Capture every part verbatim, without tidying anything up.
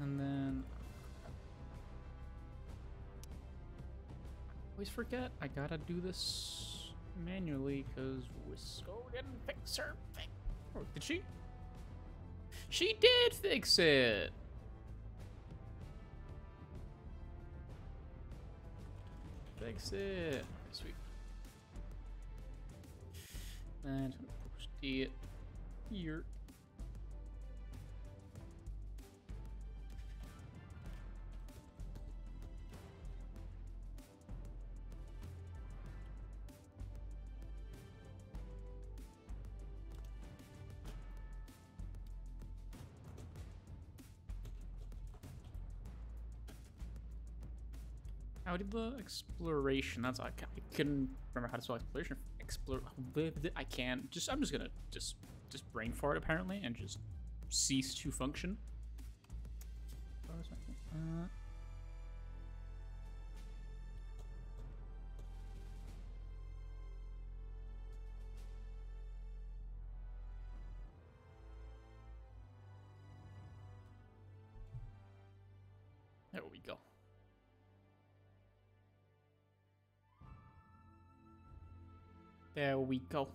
And then... always forget I gotta do this manually because Wisco didn't fix her thing. Oh, did she? She did fix it! Fix it. Okay, sweet. And push it here. How did the exploration? That's I, ca- I couldn't remember how to spell exploration. Explore. I can't. Just I'm just gonna just just brain fart apparently and just cease to function. Uh, there we go. There we go.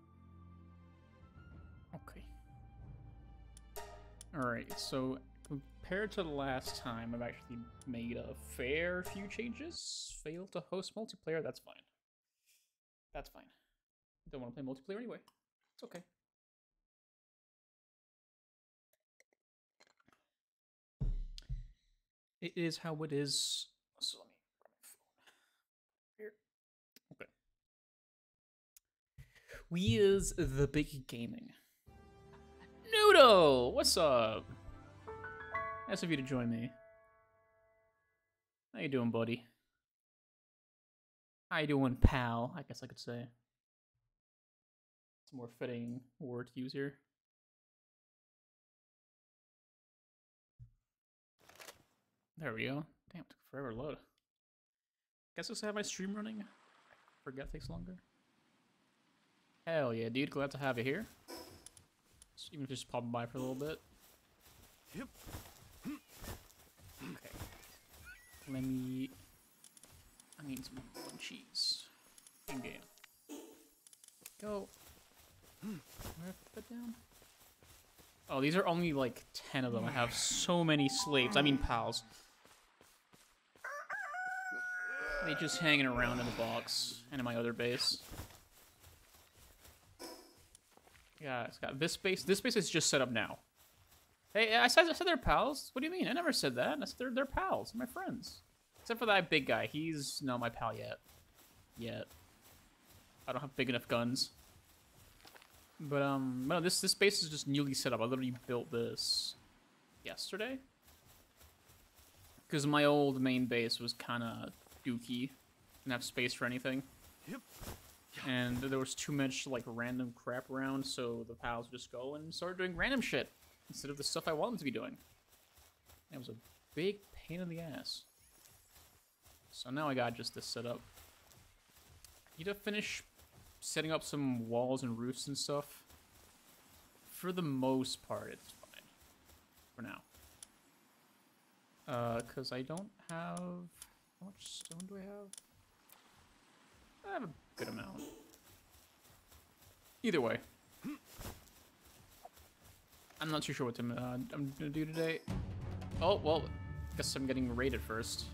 Okay. Alright, so compared to the last time, I've actually made a fair few changes. Failed to host multiplayer, that's fine. That's fine. Don't want to play multiplayer anyway. It's okay. It is how it is. So let me grab my phone. Here. Okay. We is the big gaming. Noodle! What's up? Nice of you to join me. How you doing, buddy? How you doing, pal? I guess I could say. It's a more fitting word to use here. There we go. Damn, it took forever to load. Guess I still have my stream running. Forget it takes longer. Hell yeah, dude. Glad to have you here. Even if you're just popping by for a little bit. Yep. Okay. Let me... I need some cheese. In game. Go. Where I put that down? Oh, these are only like ten of them. I have so many slaves. I mean pals. They just hanging around in the box and in my other base. Yeah, it's got this base. This base is just set up now. Hey, I said I said they're pals. What do you mean? I never said that. I said they're they're pals. They're my friends. Except for that big guy. He's not my pal yet. Yet. I don't have big enough guns. But um, no, this this base is just newly set up. I literally built this yesterday. Because my old main base was kind of dookie. Didn't have space for anything. Yep. And there was too much like random crap around, so the pals just go and start doing random shit instead of the stuff I want them to be doing. It was a big pain in the ass. So now I got just this set up. Need to finish setting up some walls and roofs and stuff. For the most part, it's fine. For now. Uh, because I don't have... How much stone do I have? I have a good amount. Either way. I'm not too sure what to, uh, I'm gonna do today. Oh, well, guess I'm getting raided first.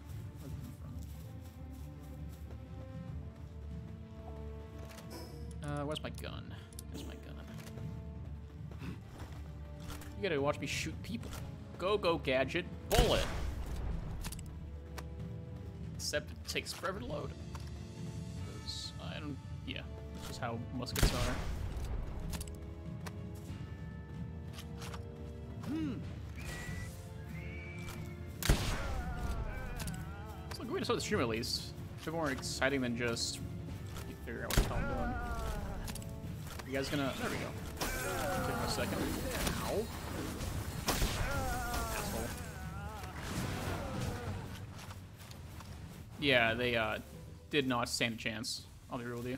Uh, where's my gun? There's my gun. You gotta watch me shoot people. Go, go, gadget. Bullet! Except it takes forever to load. Because I don't... Yeah, that's just how muskets are. Hmm. It's a good way to start the stream, at least. It's a bit more exciting than just... You figure out what the hell I'm doing. Are you guys gonna... There we go. Take me a second. Ow. Asshole. Yeah, they uh, did not stand a chance. I'll be real with you.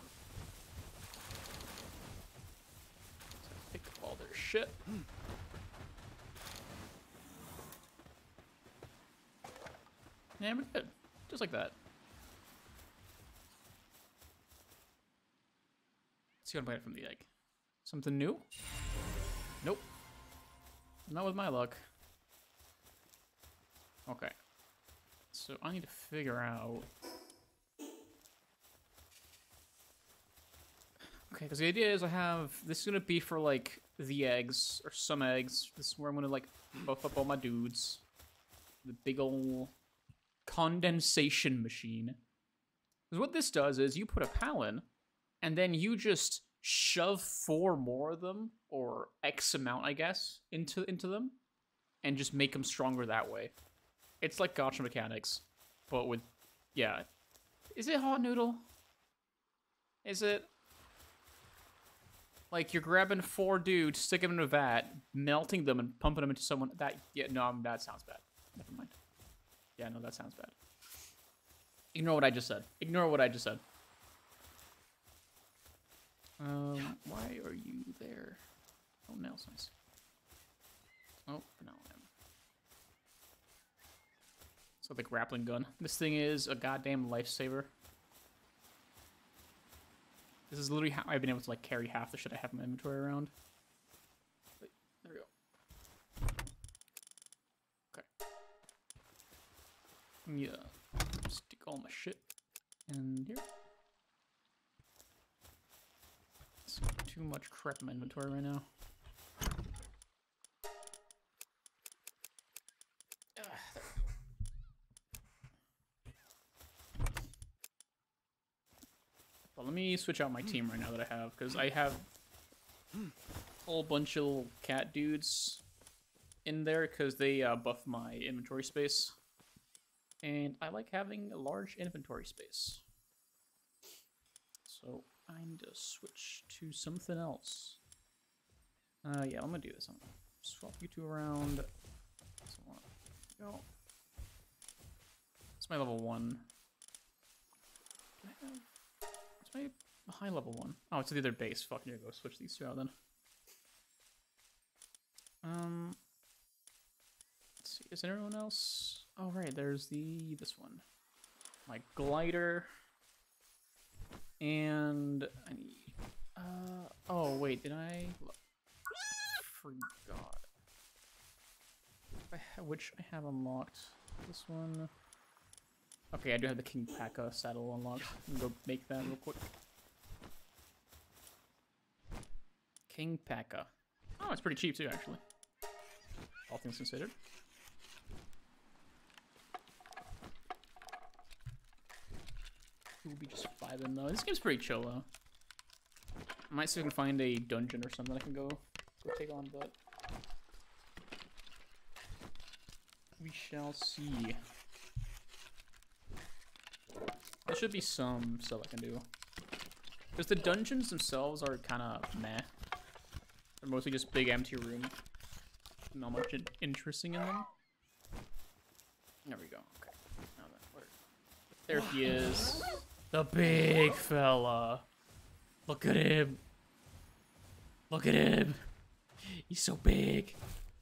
Pick up all their shit. Yeah, we're good. Just like that. Let's see what I get from the egg. Something new? Nope. Not with my luck. Okay. So I need to figure out... Okay, because the idea is I have... This is going to be for, like, the eggs, or some eggs. This is where I'm going to, like, buff up all my dudes. The big ol' condensation machine. Because what this does is you put a pal in, and then you just shove four more of them, or X amount, I guess, into, into them, and just make them stronger that way. It's like gacha mechanics, but with... Yeah. Is it hot noodle? Is it... Like, you're grabbing four dudes, sticking them in a vat, melting them, and pumping them into someone... That... Yeah, no, um, that sounds bad. Never mind. Yeah, no, that sounds bad. Ignore what I just said. Ignore what I just said. Um, why are you there? Oh, nails, nice. Oh, no, I am. So the grappling gun. This thing is a goddamn lifesaver. This is literally how I've been able to, like, carry half the shit I have in my inventory around. Wait, there we go. Okay. Yeah. Stick all my shit in here. It's too much crap in my inventory right now. Well, let me switch out my team right now that I have, because I have a whole bunch of little cat dudes in there, because they uh, buff my inventory space. And I like having a large inventory space. So I need to switch to something else. Uh, yeah, I'm going to do this. I'm going to swap you two around. So I want to go. It's my level one. Do I have... My high level one. Oh, it's the other base. Fuck, yeah, go switch these two out then. Um, let's see. Is there anyone else? Oh, right. There's the this one. My glider. And I need. Uh. Oh, wait. Did I? I forgot. I ha which I have unlocked. This one. Okay, I do have the King P.A.K.A saddle unlocked. I'm gonna go make that real quick. King P.A.K.A. Oh, it's pretty cheap too, actually. All things considered. We'll be just vibing though. This game's pretty chill though. I might see if I can find a dungeon or something I can go, go take on, but... we shall see. There should be some stuff I can do. Because the dungeons themselves are kind of meh. They're mostly just big empty rooms. Not much in interesting in them. There we go. Okay. Now then, where? There he is. The big fella. Look at him. Look at him. He's so big.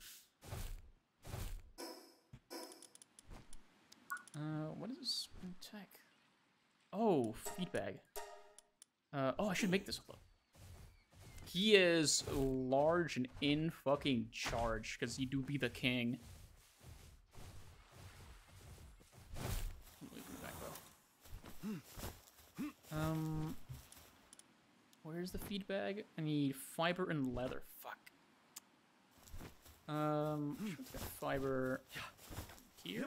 Uh, what is this tech? Oh, feed bag. Uh, oh, I should make this one. He is large and in fucking charge, because he do be the king. Back, um, where's the feed bag? I need fiber and leather. Fuck. Um, let's get fiber here.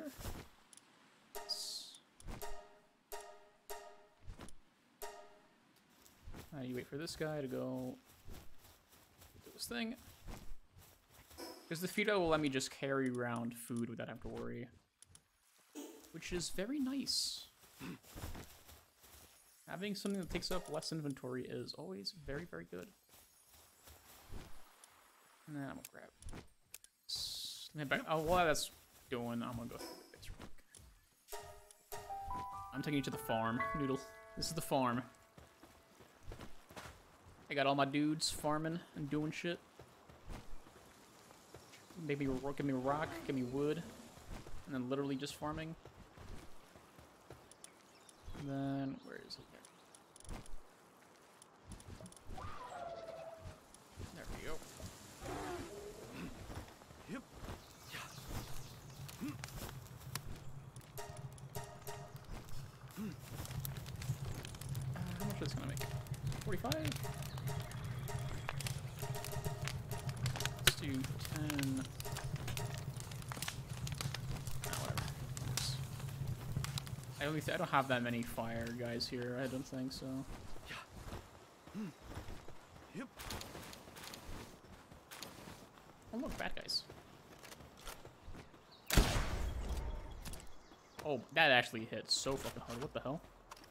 Uh, you wait for this guy to go do his thing. Because the feeder will let me just carry around food without having to worry. Which is very nice. Having something that takes up less inventory is always very, very good. And then I'm gonna grab. Let me back. Oh, while that's doing, I'm gonna go through the bits real quick. I'm taking you to the farm, Noodle. This is the farm. I got all my dudes farming and doing shit. Maybe give me rock, give me wood, and then literally just farming. Then, where is he? There. There we go. Yep. Uh, how much is this gonna make? forty-five? Let's do ten. I don't, I don't have that many fire guys here, I don't think so. Yeah. Yep. Oh look, bad guys. Oh, that actually hit so fucking hard. What the hell?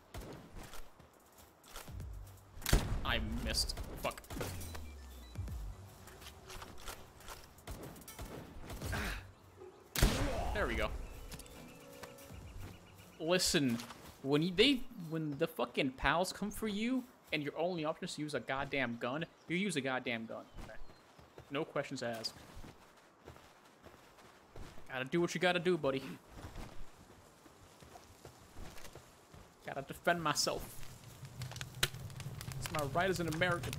I missed. Fuck. There we go. Listen, when you, they when the fucking pals come for you and your only option is to use a goddamn gun, you use a goddamn gun. Okay? No questions asked. Gotta do what you gotta do, buddy. Gotta defend myself. It's my right as an American.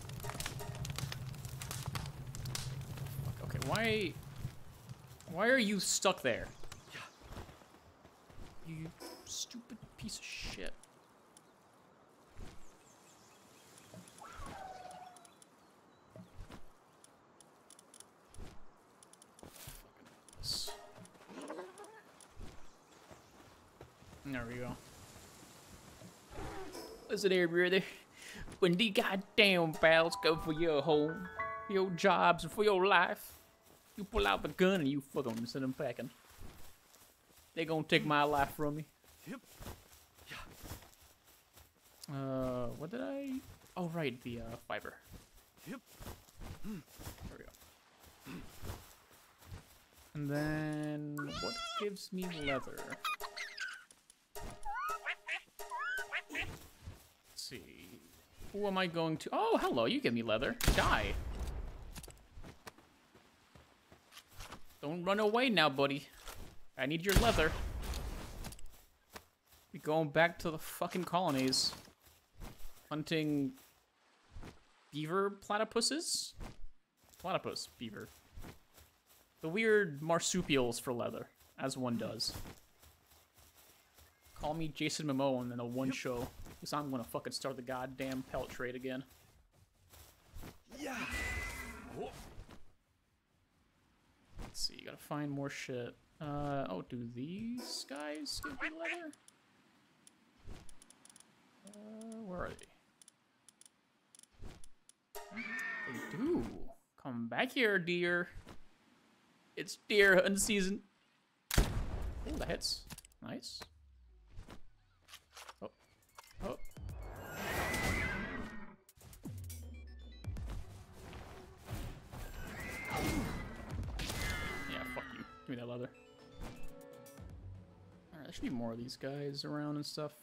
Okay, why why are you stuck there? You stupid piece of shit. There we go. Listen here, brother. When the goddamn pals go for your home, for your jobs, and for your life, you pull out the gun and you fuck them and send them packing. They gonna take my life from me. Yep. Yeah. Uh, what did I? Oh, right, the uh, fiber. Yep. There we go. And then, what gives me leather? Let's see. Who am I going to? Oh, hello, you give me leather. Die. Don't run away now, buddy. I need your leather. We going back to the fucking colonies. Hunting beaver platypuses? Platypus beaver. The weird marsupials for leather, as one does. Call me Jason Momoa in a one yep. show, because I'm gonna fucking start the goddamn pellet trade again. Yeah. Oh. Let's see, you gotta find more shit. Uh, oh, do these guys give me leather? Uh, where are they? They do. Come back here, deer. It's deer hunting season. Oh, that hits. Nice. Oh. Oh. Yeah, fuck you. Give me that leather. Alright, there should be more of these guys around and stuff.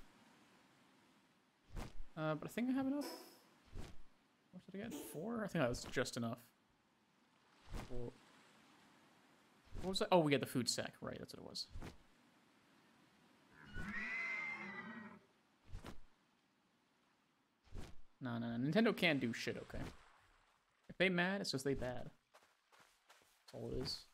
Uh, but I think I have enough. What did I get? Four? I think that was just enough. Four. What was that? Oh, we got the food sack. Right, that's what it was. No, no, no. Nintendo can't do shit, okay? If they mad, it's just they bad. That's all it is.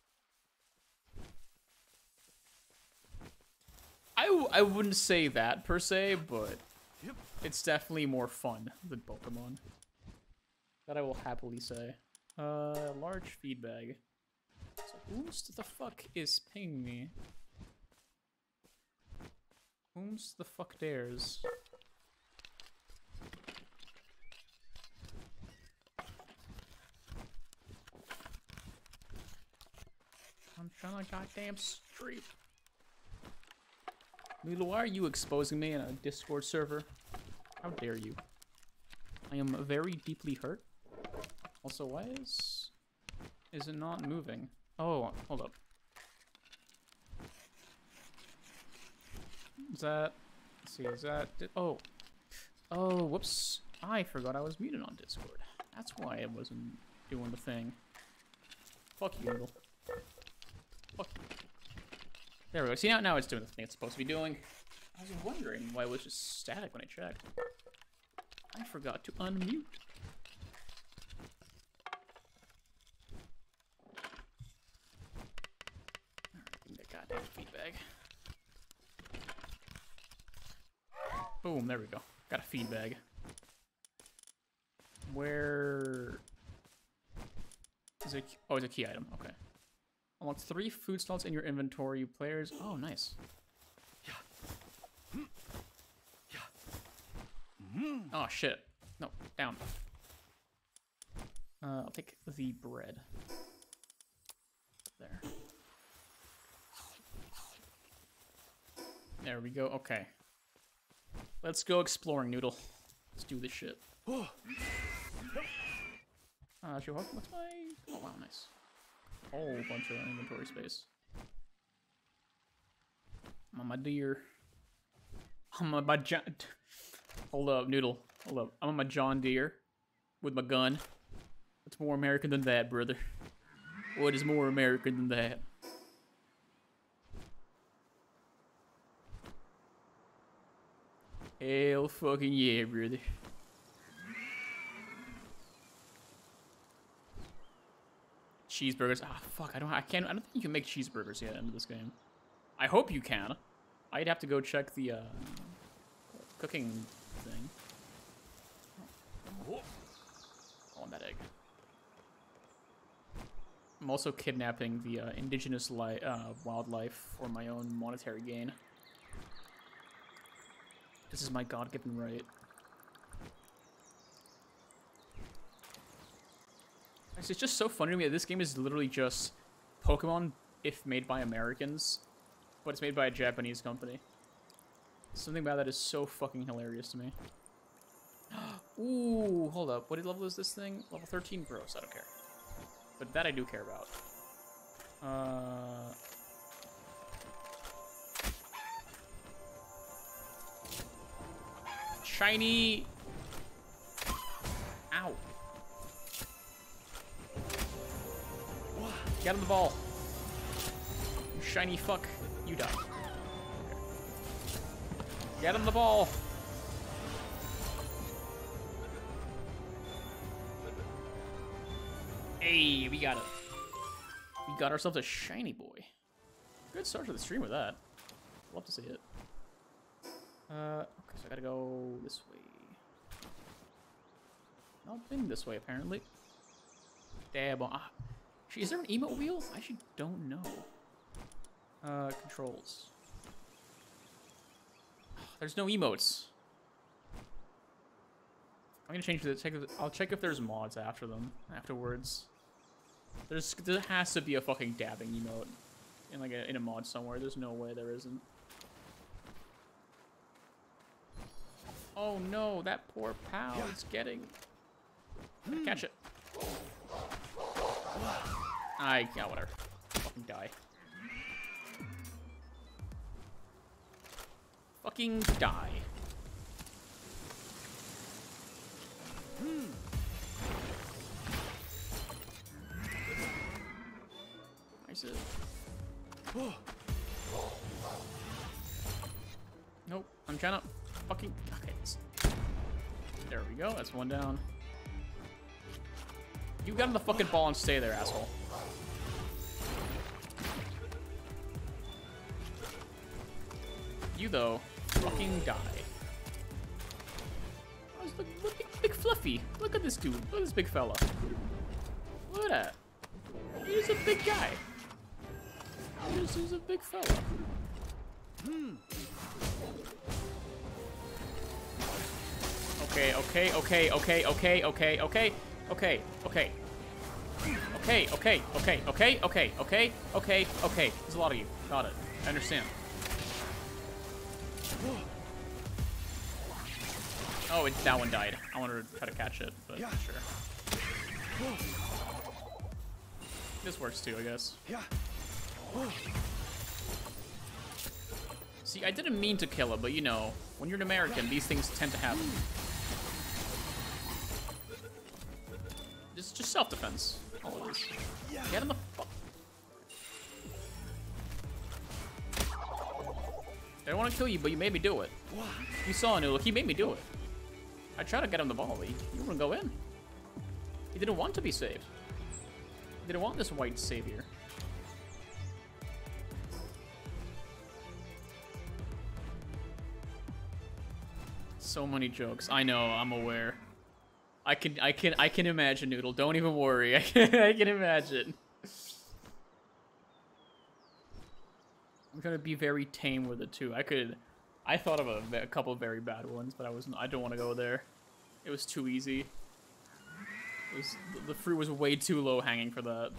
I, w I wouldn't say that, per se, but yep. It's definitely more fun than Pokemon. That I will happily say. Uh, large feed bag. So who's the fuck is pinging me? Whom's the fuck dares? I'm trying to goddamn street. Lilo, why are you exposing me in a Discord server? How dare you? I am very deeply hurt. Also, why is... Is it not moving? Oh, hold up. Is that... Let's see, is that... Oh. Oh, whoops. I forgot I was muted on Discord. That's why it wasn't doing the thing. Fuck you, Lilo. Fuck you. There we go. See, now, now it's doing the thing it's supposed to be doing. I was wondering why it was just static when I checked. I forgot to unmute. Alright, give me that goddamn feed bag. Boom, there we go. Got a feed bag. Where is it? Oh, it's a key item. Okay. Unlock three food slots in your inventory. Players. Oh, nice. Oh shit. No, down. Uh, I'll take the bread. There. There we go. Okay. Let's go exploring, Noodle. Let's do this shit. Uh, show up. What's my... Oh, wow, nice. Whole bunch of inventory space. I'm on my deer. I'm on my John... Hold up, Noodle. Hold up. I'm on my John Deere with my gun. What's more American than that, brother? What is more American than that? Hell fucking yeah, brother. Cheeseburgers. Ah, fuck. I don't. I can't. I don't think you can make cheeseburgers yet into this game. I hope you can. I'd have to go check the uh, cooking thing. Oh, on that egg. I'm also kidnapping the uh, indigenous li uh, wildlife for my own monetary gain. This is my God-given right. It's just so funny to me that this game is literally just Pokemon if made by Americans, but it's made by a Japanese company. Something about that is so fucking hilarious to me. Ooh, hold up. What level is this thing? Level thirteen? Gross, I don't care. But that I do care about. Uh... Shiny... Ow. Get on the ball. You shiny fuck. You die. Get on the ball. Hey, we got it. We got ourselves a shiny boy. Good start to the stream with that. Love to see it. Uh, okay, so I gotta go this way. Not been this way, apparently. Dab on. Ah. Is there an emote wheel? I actually don't know. Uh, controls. There's no emotes. I'm gonna change the. Check. I'll check if there's mods after them. Afterwards. There's. There has to be a fucking dabbing emote in like a in a mod somewhere. There's no way there isn't. Oh no! That poor pal is getting. Catch it. I, yeah, whatever. Fucking die. Fucking die. Hmm. I said. Nope. I'm trying to fucking. Okay. There we go. That's one down. You got on the fucking ball and stay there, asshole. You, though, fucking die. Oh, look, look, big, big Fluffy. Look at this dude. Look at this big fella. Look at that. He's a big guy. He's, he's a big fella. Hmm. Okay, okay, okay, okay, okay, okay, okay, okay, okay. Okay, okay, okay, okay, okay, okay, okay, okay. There's a lot of you. Got it. I understand. Oh, it, that one died. I wanted to try to catch it, but yeah. Sure. This works too, I guess. Yeah. See, I didn't mean to kill it, but you know, when you're an American, these things tend to happen. It's just self-defense. All it is. Get in the fuck. I don't want to kill you, but you made me do it. You saw Noodle. He made me do it. I tried to get him the volley. You wouldn't go in. He didn't want to be saved. He didn't want this white savior. So many jokes. I know. I'm aware. I can. I can. I can imagine, Noodle. Don't even worry. I can. I can imagine. I'm trying to be very tame with it too. I could. I thought of a, a couple of very bad ones, but I wasn't. I don't want to go there. It was too easy. It was, the fruit was way too low hanging for that.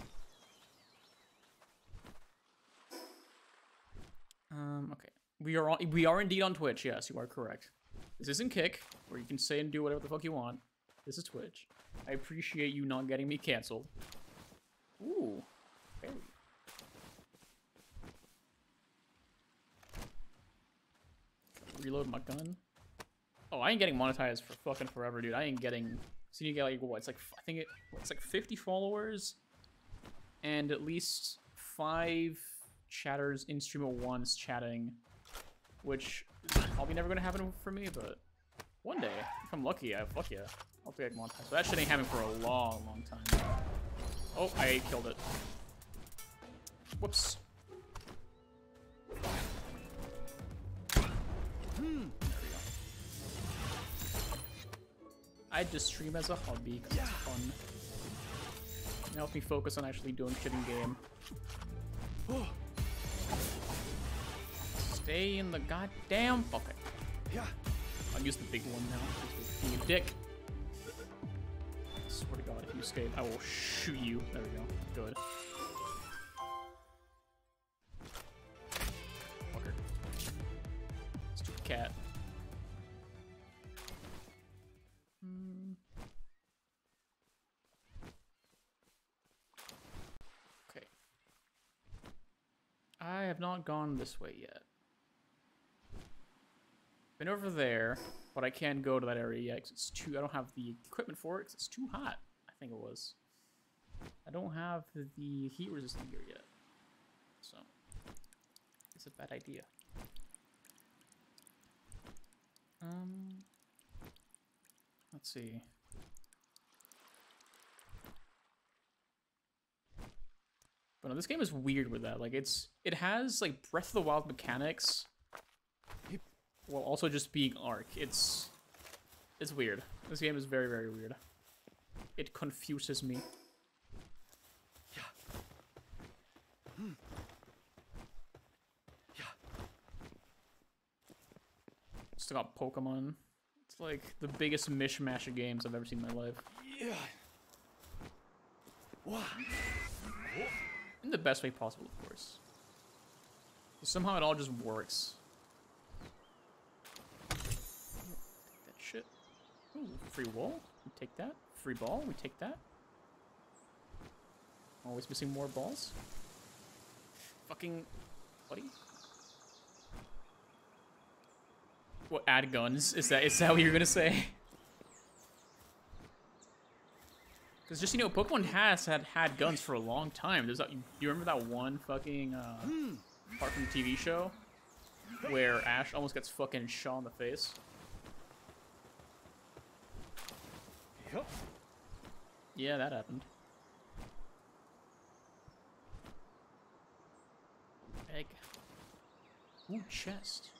Um. Okay. We are on. We are indeed on Twitch. Yes, you are correct. This isn't Kick, where you can say and do whatever the fuck you want. This is Twitch. I appreciate you not getting me canceled. Ooh. Berry. Reload my gun. Oh, I ain't getting monetized for fucking forever, dude. I ain't getting. So you get like what? It's like I think it. It's like fifty followers, and at least five chatters in stream at once chatting, which is probably never gonna happen for me. But one day, if I'm lucky, I fuck yeah, I'll be like monetized. But that shit ain't happening for a long, long time. Oh, I killed it. Whoops. Hmm. There we go. I just stream as a hobby because it's fun. It helps me focus on actually doing shit in game. Stay in the goddamn bucket. Yeah. I'll use the big one now. Being a dick. I swear to God, if you escape, I will shoot you. There we go. Good. Fucker. Stupid cat. Hmm. Okay. I have not gone this way yet. Been over there, but I can't go to that area yet because it's too. I don't have the equipment for it because it's too hot. I think it was. I don't have the heat resistant gear yet, so it's a bad idea. Um, let's see. But no, this game is weird with that. Like, it's it has like Breath of the Wild mechanics. While also just being Ark. It's it's weird. This game is very, very weird. It confuses me. Yeah. Hmm. Yeah. Still got Pokemon. It's like the biggest mishmash of games I've ever seen in my life. Yeah. Wow. In the best way possible, of course. Somehow it all just works. Shit. Ooh, free wall. We take that. Free ball. We take that. Always missing more balls. Fucking buddy. What? Add guns? Is that is that what you're gonna say? Because just you know, Pokemon has had had guns for a long time. There's that. You, you remember that one fucking uh, part from the T V show where Ash almost gets fucking shot in the face? Yep. Yeah, that happened. Egg. Ooh, chest.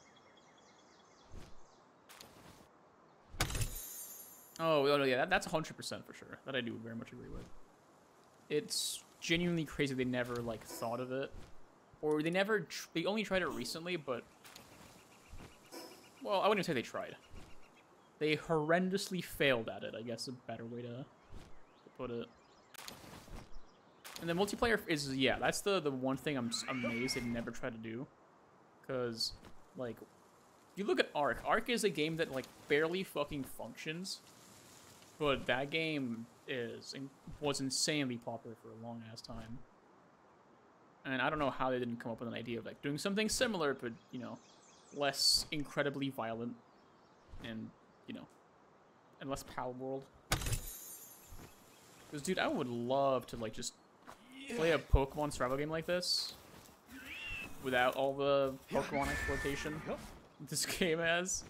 Oh, oh yeah, that, that's one hundred percent for sure. That I do very much agree with. It's genuinely crazy they never, like, thought of it. Or they never... Tr they only tried it recently, but... Well, I wouldn't say they tried. They horrendously failed at it, I guess, a better way to, to put it. And the multiplayer is, yeah, that's the, the one thing I'm amazed they never tried to do. Because, like, you look at Ark. Ark is a game that, like, barely fucking functions. But that game is was insanely popular for a long-ass time. And I don't know how they didn't come up with an idea of, like, doing something similar, but, you know, less incredibly violent. And... you know, and less Palworld. Because, dude, I would love to, like, just play a Pokemon survival game like this. without all the Pokemon exploitation this game has.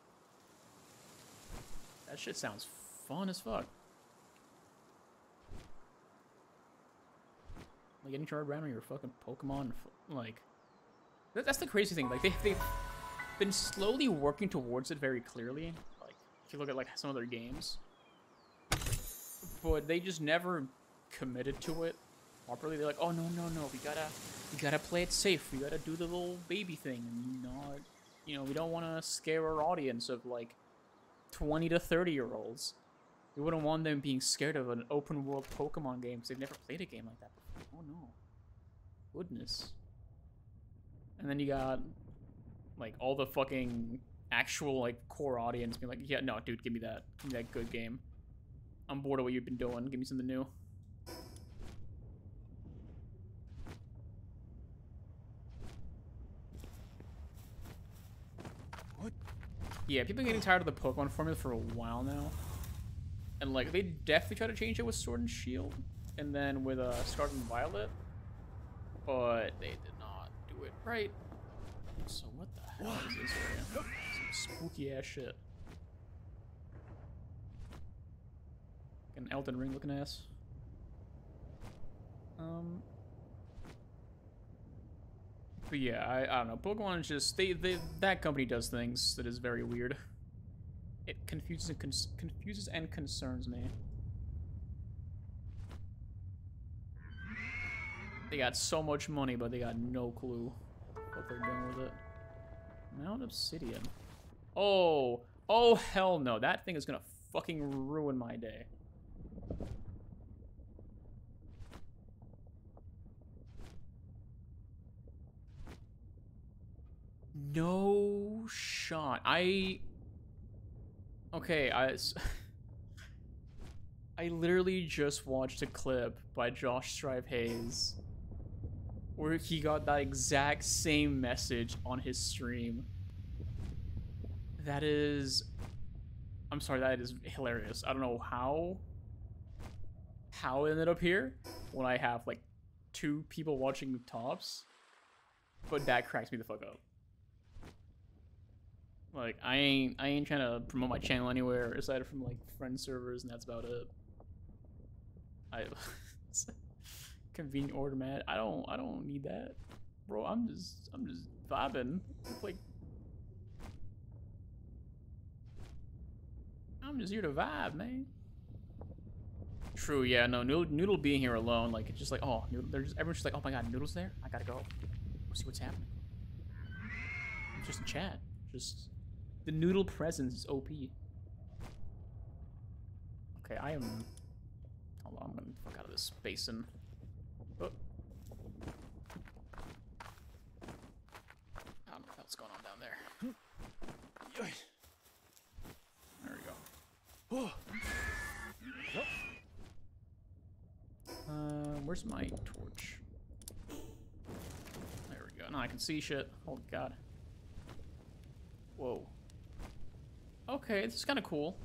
That shit sounds fun as fuck. Like getting charged around on your fucking Pokemon, like that, that's the crazy thing. Like they they've been slowly working towards it very clearly. Like if you look at like some of their games, but they just never committed to it properly. They're like, oh no no no, we gotta we gotta play it safe. We gotta do the little baby thing, and not, you know, we don't want to scare our audience of like twenty to thirty year olds. We wouldn't want them being scared of an open world Pokemon game because they've never played a game like that before. Oh no. Goodness. And then you got like all the fucking actual like core audience being like, yeah, no, dude, give me that. Give me that good game. I'm bored of what you've been doing. Give me something new. What? Yeah, people are getting tired of the Pokemon formula for a while now. And like they definitely try to change it with Sword and Shield, and then with uh, Scarlet and Violet, but they did not do it right. So what the hell is this area? Some spooky ass shit. An Elden Ring looking ass. Um. But yeah, I, I don't know. Pokemon is just they, they that company does things that is very weird. It confuses and con confuses and concerns me. They got so much money, but they got no clue what they're doing with it. Mount Obsidian. Oh, oh hell no! That thing is gonna fucking ruin my day. No shot. I. Okay, I. I literally just watched a clip by Josh Strive Hayes where he got that exact same message on his stream. That is... I'm sorry, that is hilarious. I don't know how... how it ended up here when I have, like, two people watching tops. But that cracks me the fuck up. Like, I ain't, I ain't trying to promote my channel anywhere aside from, like, friend servers, and that's about it. I... Convenient order, man. I don't, I don't need that. Bro, I'm just, I'm just vibing. Like... I'm just here to vibe, man. True, yeah, no, Noodle, Noodle being here alone, like, it's just like, oh, Noodle, they're just, everyone's just like, oh my god, Noodle's there? I gotta go. Let's see what's happening. It's just a chat. Just... The Noodle presence is O P. Okay, I am... Hold on, I'm gonna fuck out of this basin. Oh. I don't know what's going on down there. There we go. Uh, where's my torch? There we go. Now I can see shit. Oh god. Whoa. Okay, this is kind of cool.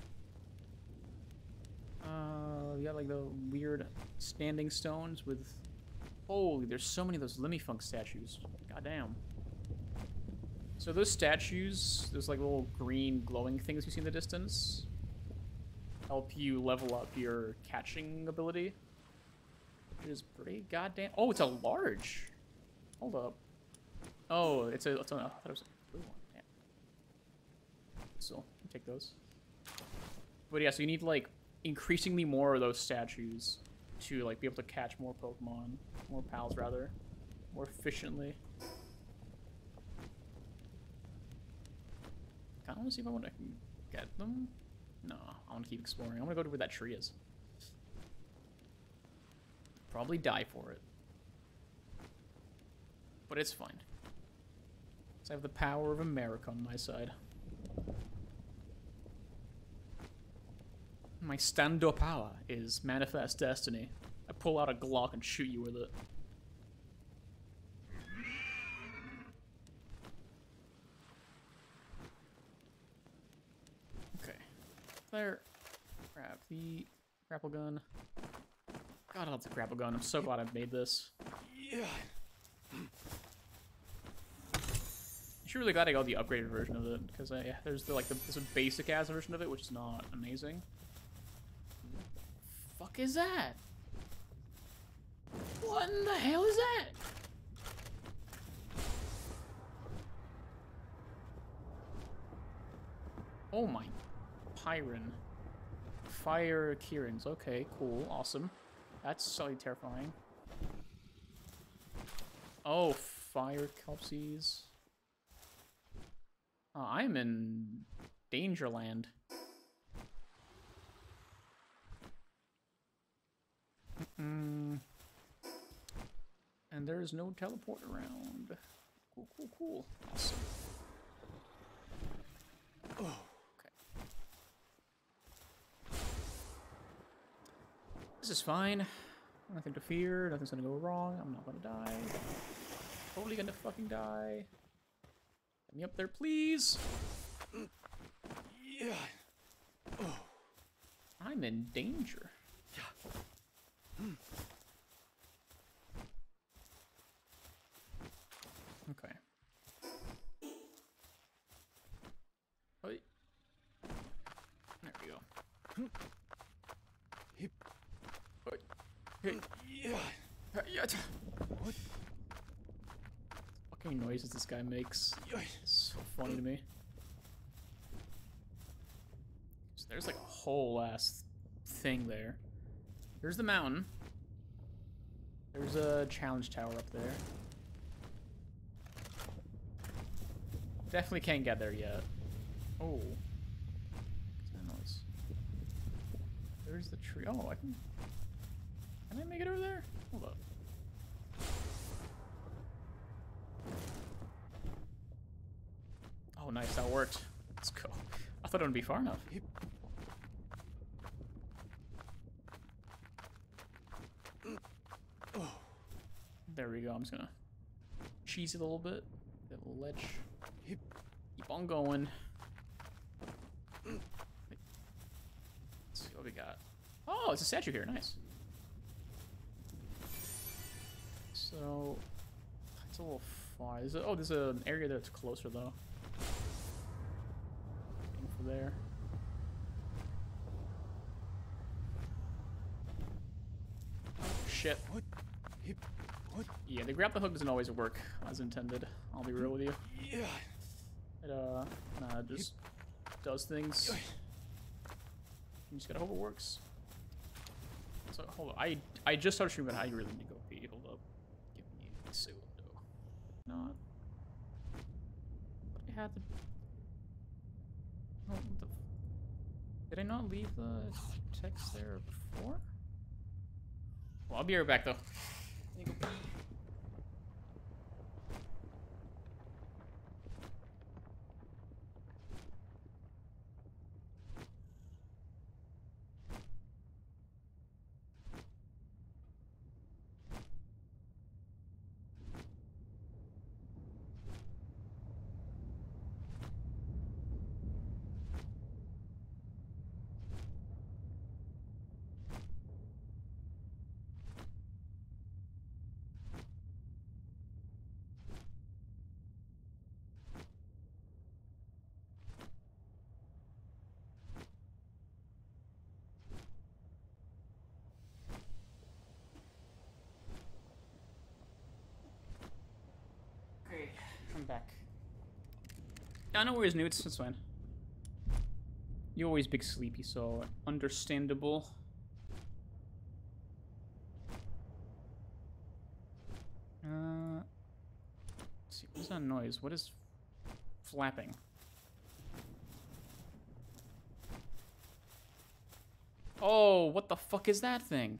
Uh, we got like the weird standing stones with... Holy, there's so many of those Limifunk statues. Goddamn. So those statues, those like little green glowing things you see in the distance, help you level up your catching ability, which is pretty goddamn... Oh, it's a large! Hold up. Oh, it's a... It's a I thought it was a blue one. Damn. So, take those. But yeah, so you need like increasingly more of those statues to like be able to catch more Pokemon, more pals rather, more efficiently. I want to see if I want to get them. No, I want to keep exploring. I want to go to where that tree is. Probably die for it, but it's fine. So I have the power of America on my side. My stand-up power is manifest destiny. I pull out a Glock and shoot you with it. Okay. There. Grab the grapple gun. God, I love the grapple gun. I'm so glad I've made this. Yeah. actually really glad I got the upgraded version of it, because I, there's the, like the there's a basic ass version of it, which is not amazing. Fuck is that? What in the hell is that? Oh my, Pyron. Fire Kierans. Okay, cool, awesome. That's slightly terrifying. Oh, fire Kelpsies. Oh, I'm in Dangerland. Mm-mm. And there's no teleport around. Cool, cool, cool. Awesome. Oh, okay. This is fine. Nothing to fear. Nothing's gonna go wrong. I'm not gonna die. Totally gonna fucking die. Get me up there, please. Yeah. Oh. I'm in danger. Yeah. Hmm. Okay. Oi. There we go. Hip. Oi. Hey. Yeah. Yeah. What? Fucking noises this guy makes. Yeah. It's so funny to me. So there's like a whole ass thing there. Here's the mountain. There's a challenge tower up there. Definitely can't get there yet. Oh. What's that noise? There's the tree. Oh, I can... Can I make it over there? Hold up. Oh, nice. That worked. Let's go. I thought it wouldn't be far enough. There we go. I'm just gonna cheese it a little bit. That little ledge. Keep on going. Let's see what we got. Oh, it's a statue here. Nice. So it's a little far. There's a, oh, there's an area that's closer though. Over there. Shit. What? What? Yeah, the grab the hook doesn't always work as intended. I'll be real with you. Yeah. It uh, nah, it just does things. You just gotta hope it works. So hold on, I I just started streaming, but I really need to go pee. Hold up, give me a segundo. Not. But I had to. Oh, what the? Did I not leave the text there before? Well, I'll be right back though. Let me go pee. Okay, I'm back. I know where his newts, that's fine. You're always big sleepy, so understandable. Uh, let's see, what's that noise? What is flapping? Oh, what the fuck is that thing?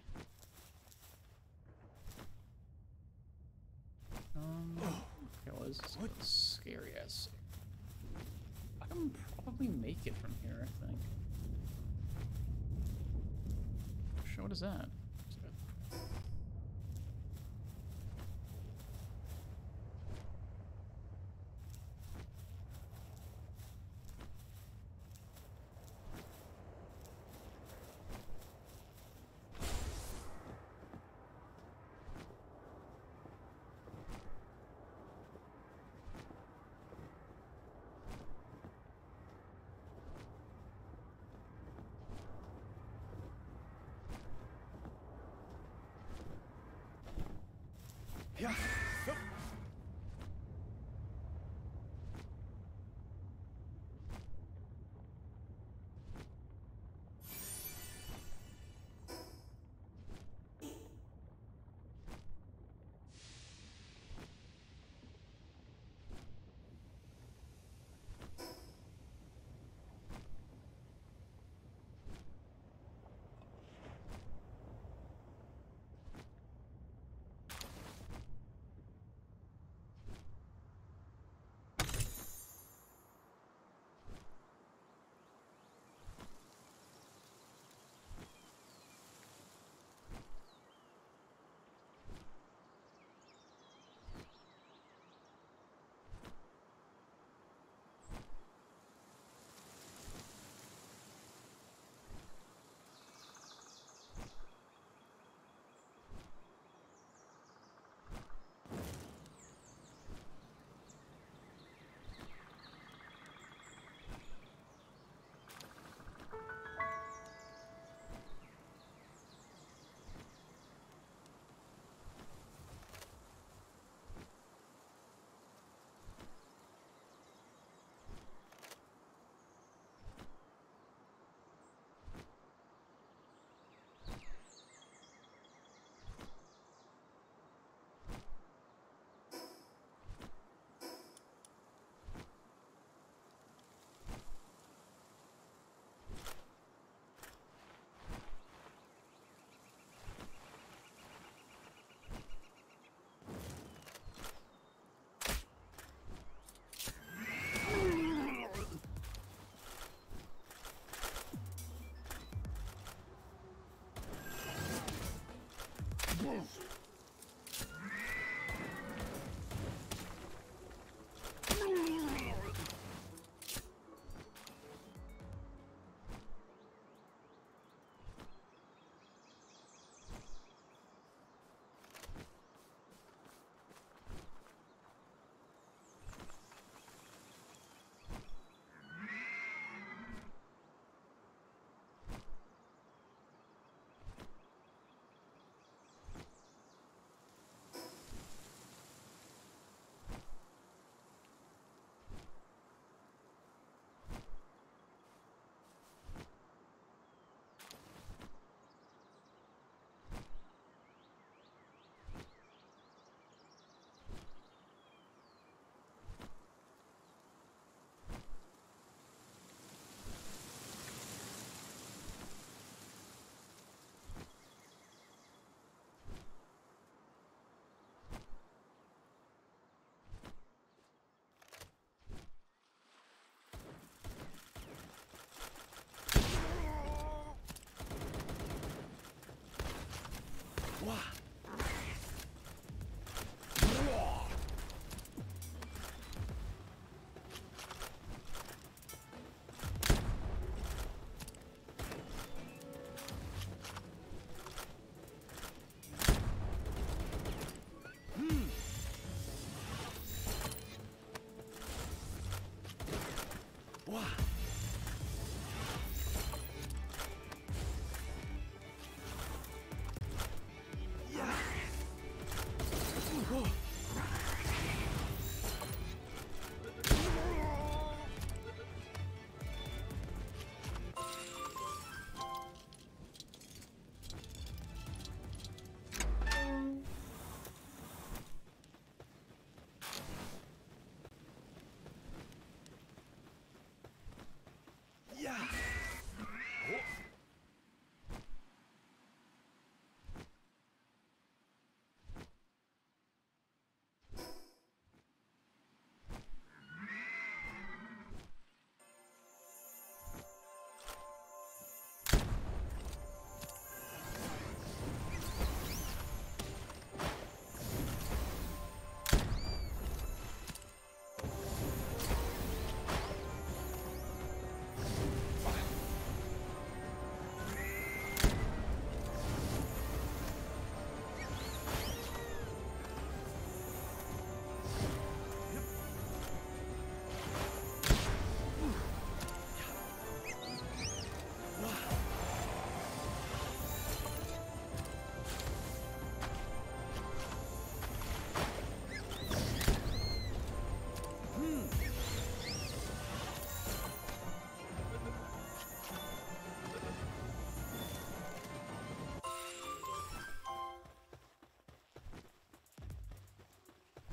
Um, okay, well, this is a scary ass. I can probably make it from here, I think. Sure, what is that? Yeah. Yup.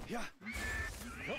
Yeah. Yup.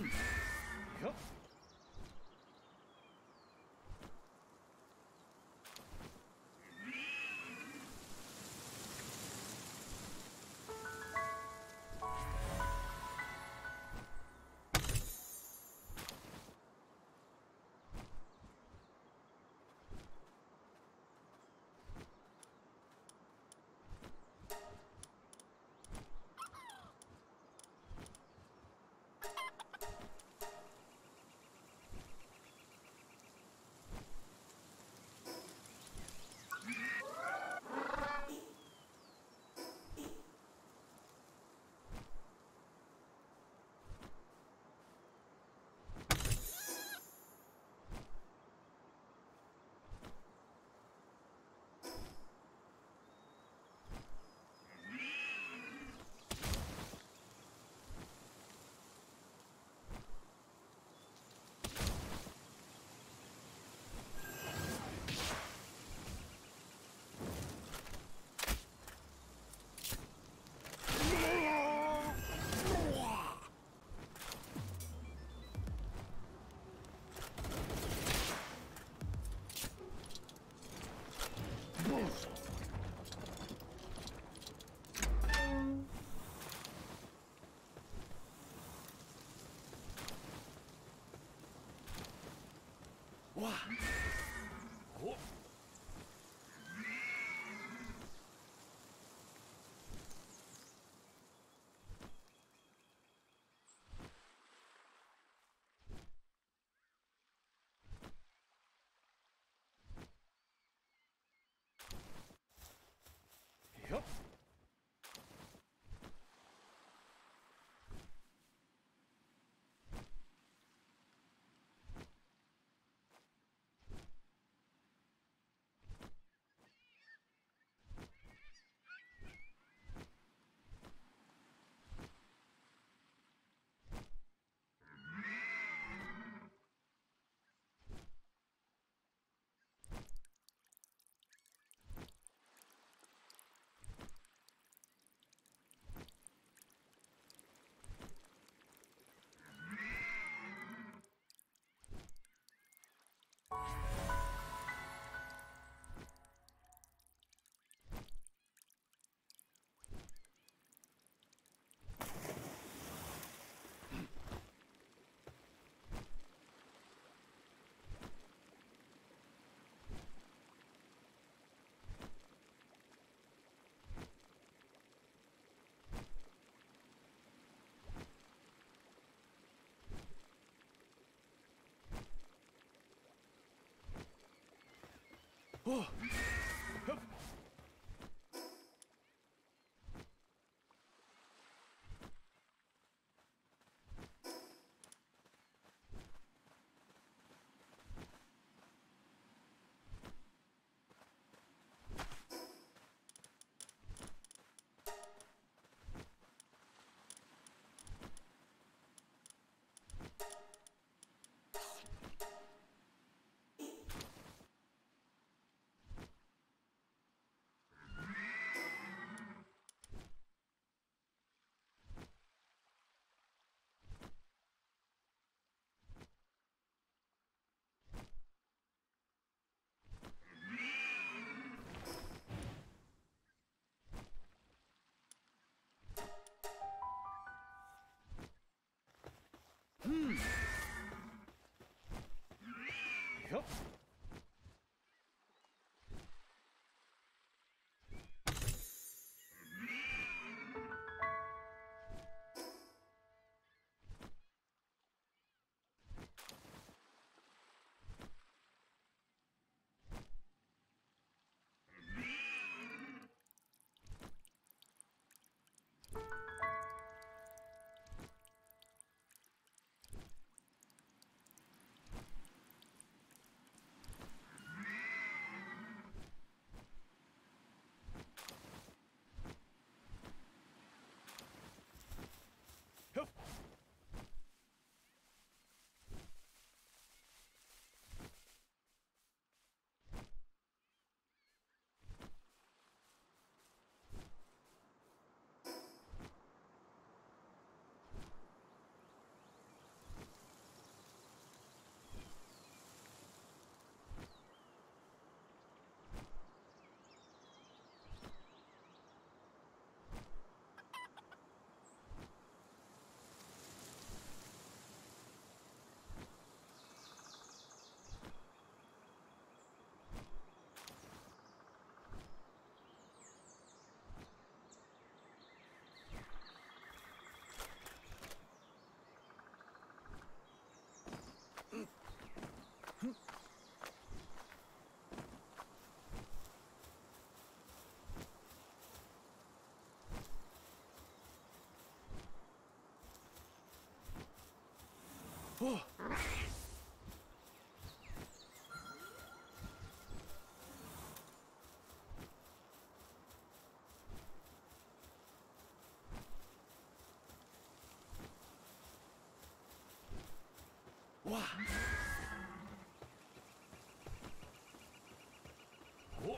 Yup. Wow. Oh. Yup. Oh. Hup. Hmm. Yup. Oh. Wow. Oh.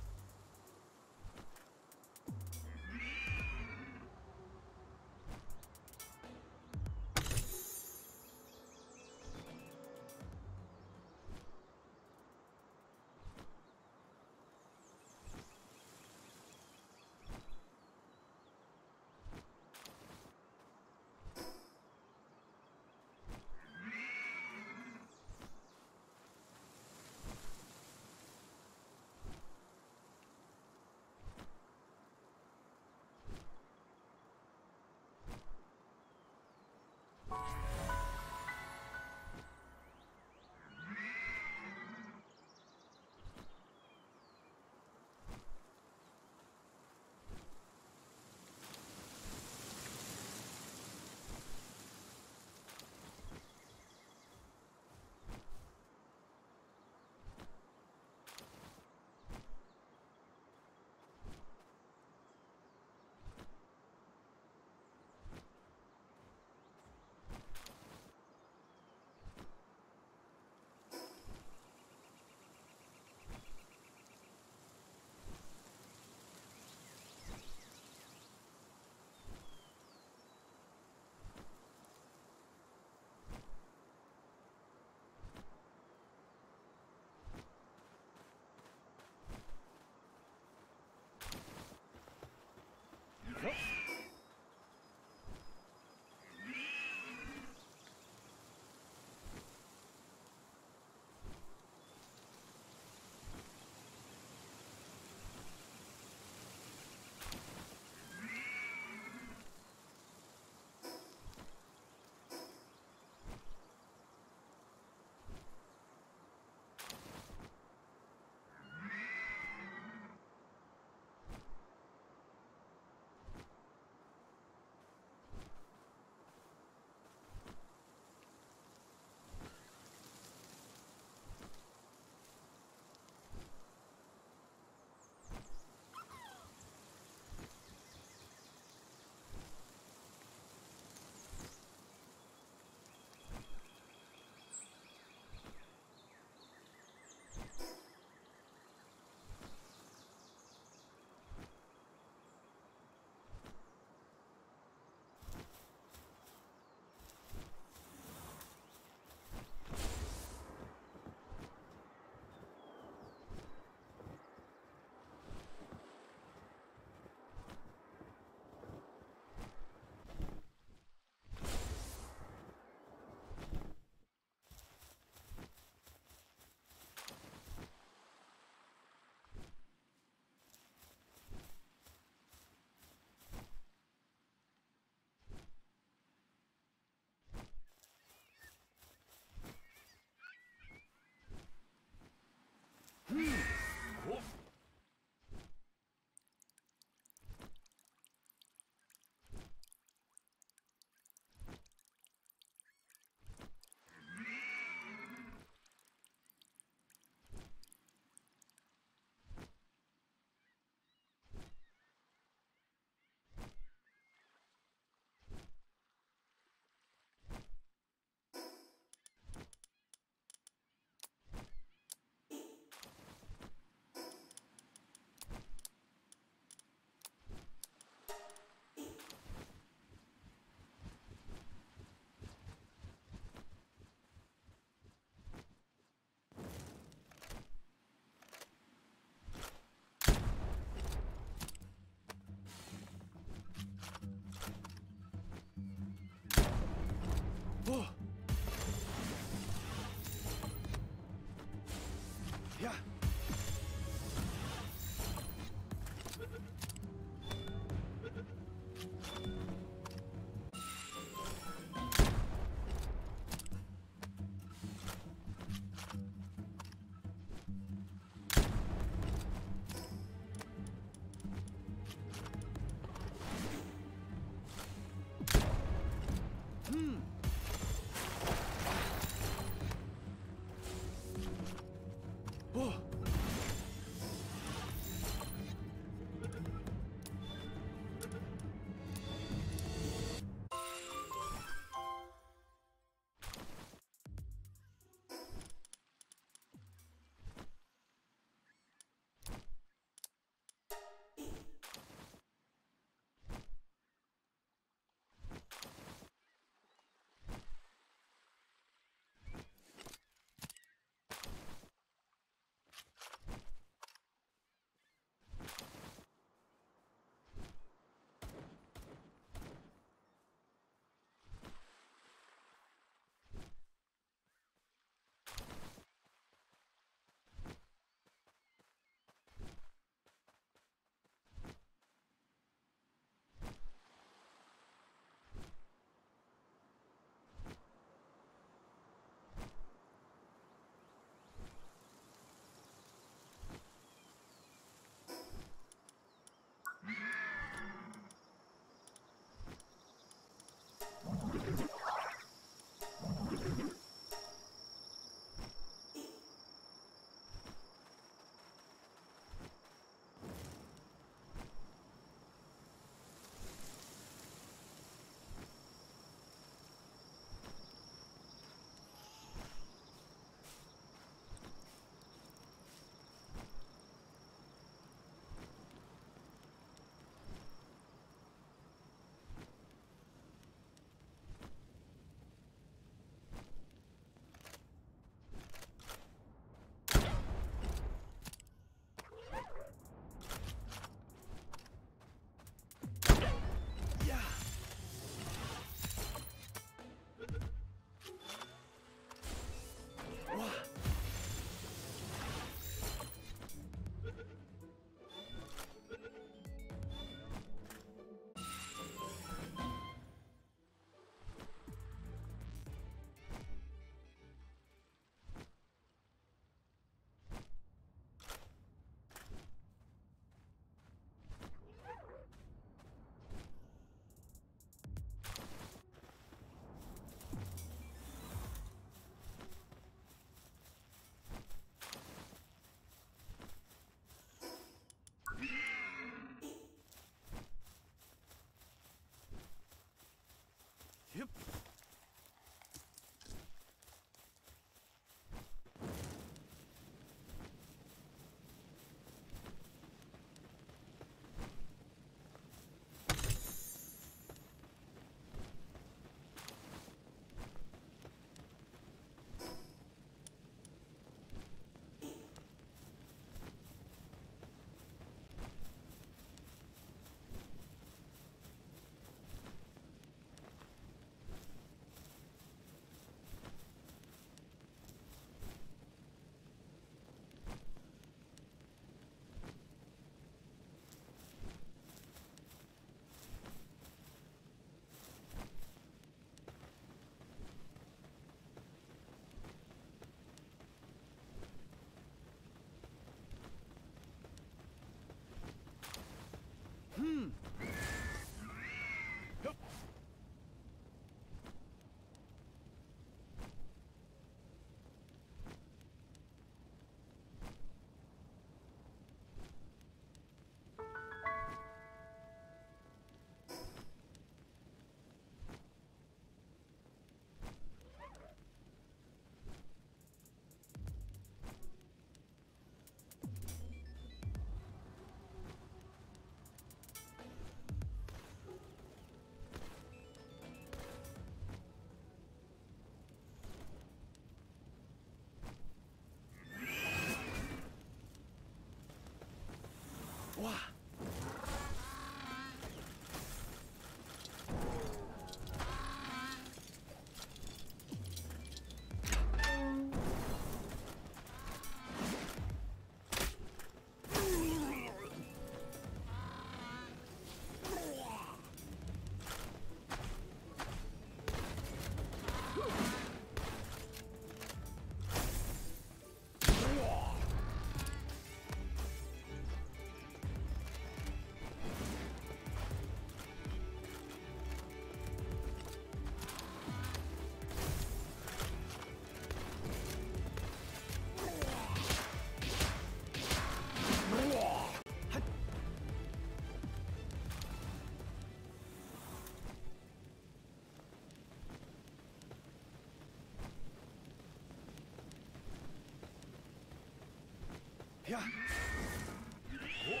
Yeah. Oh.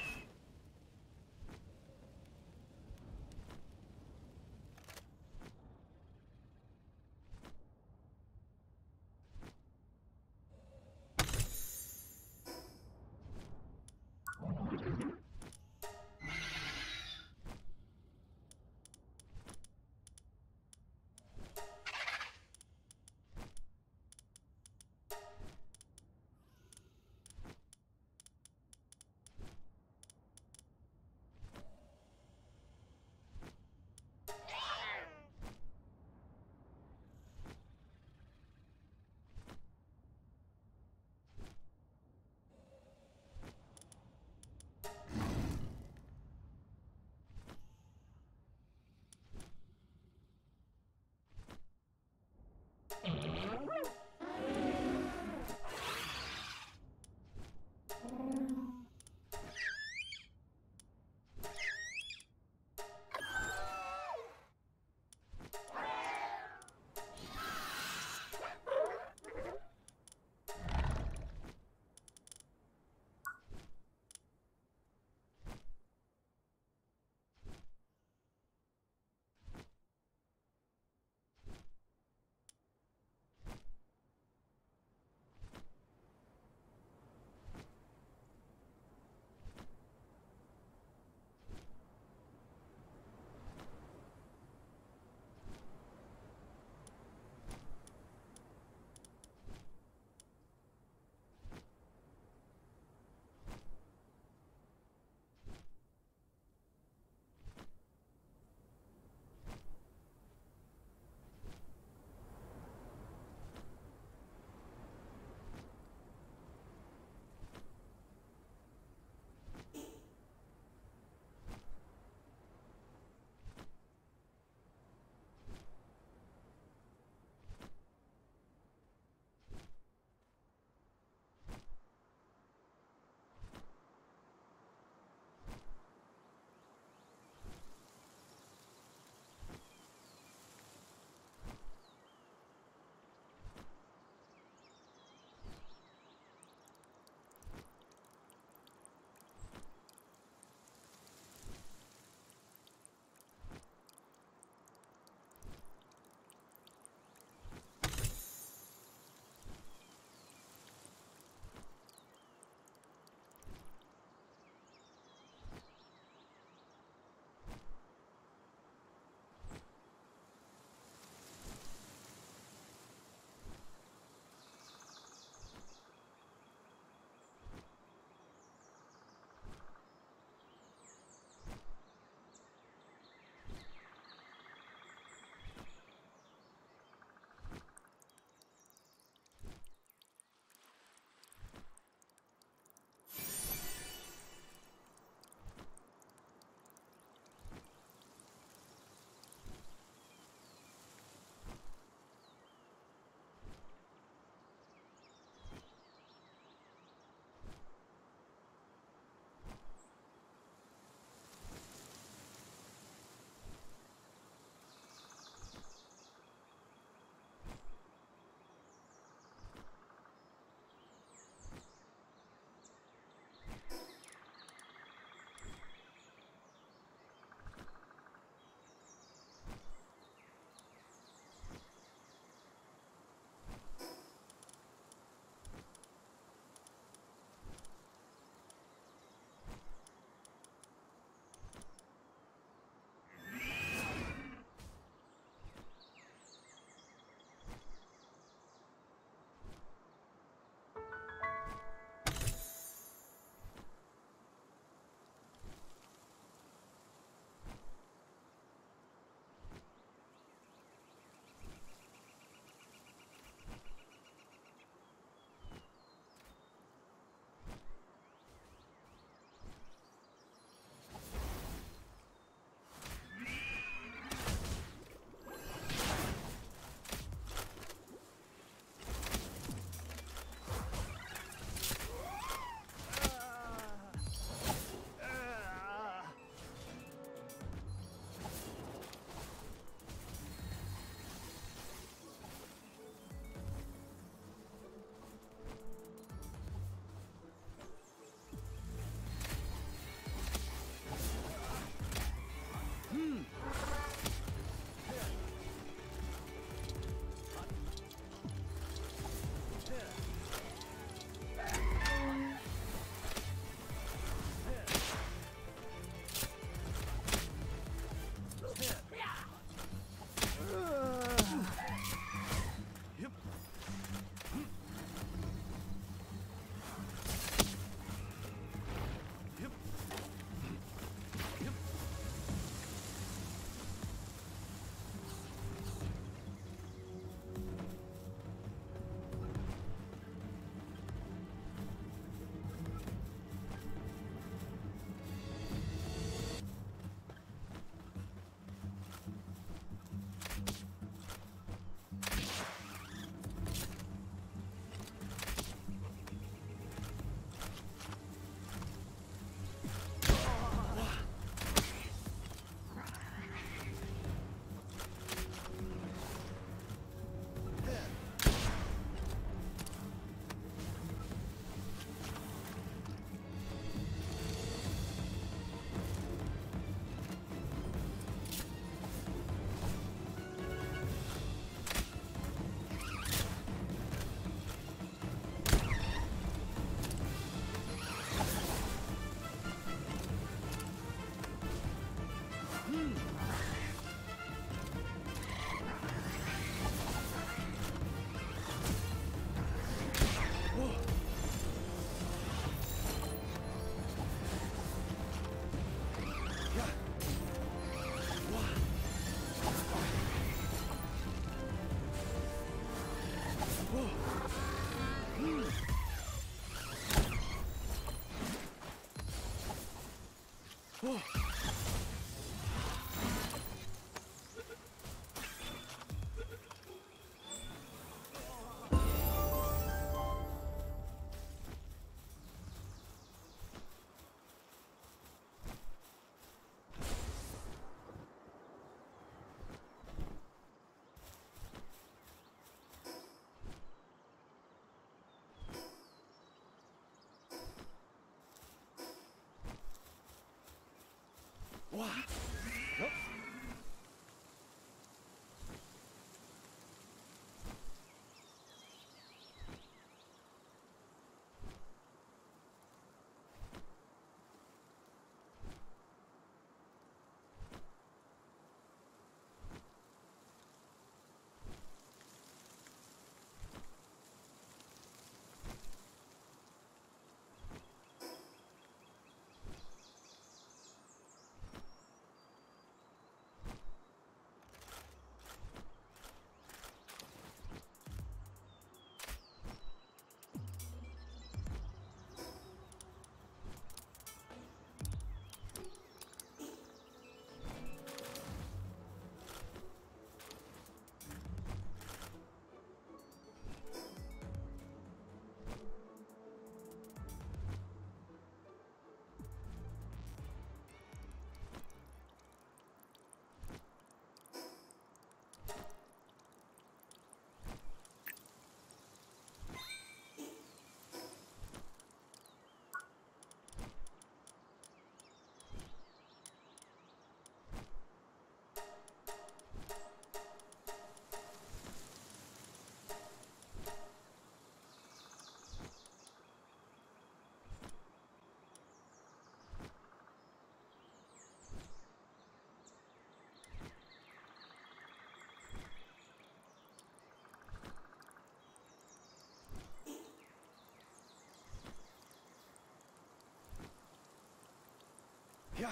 Yeah.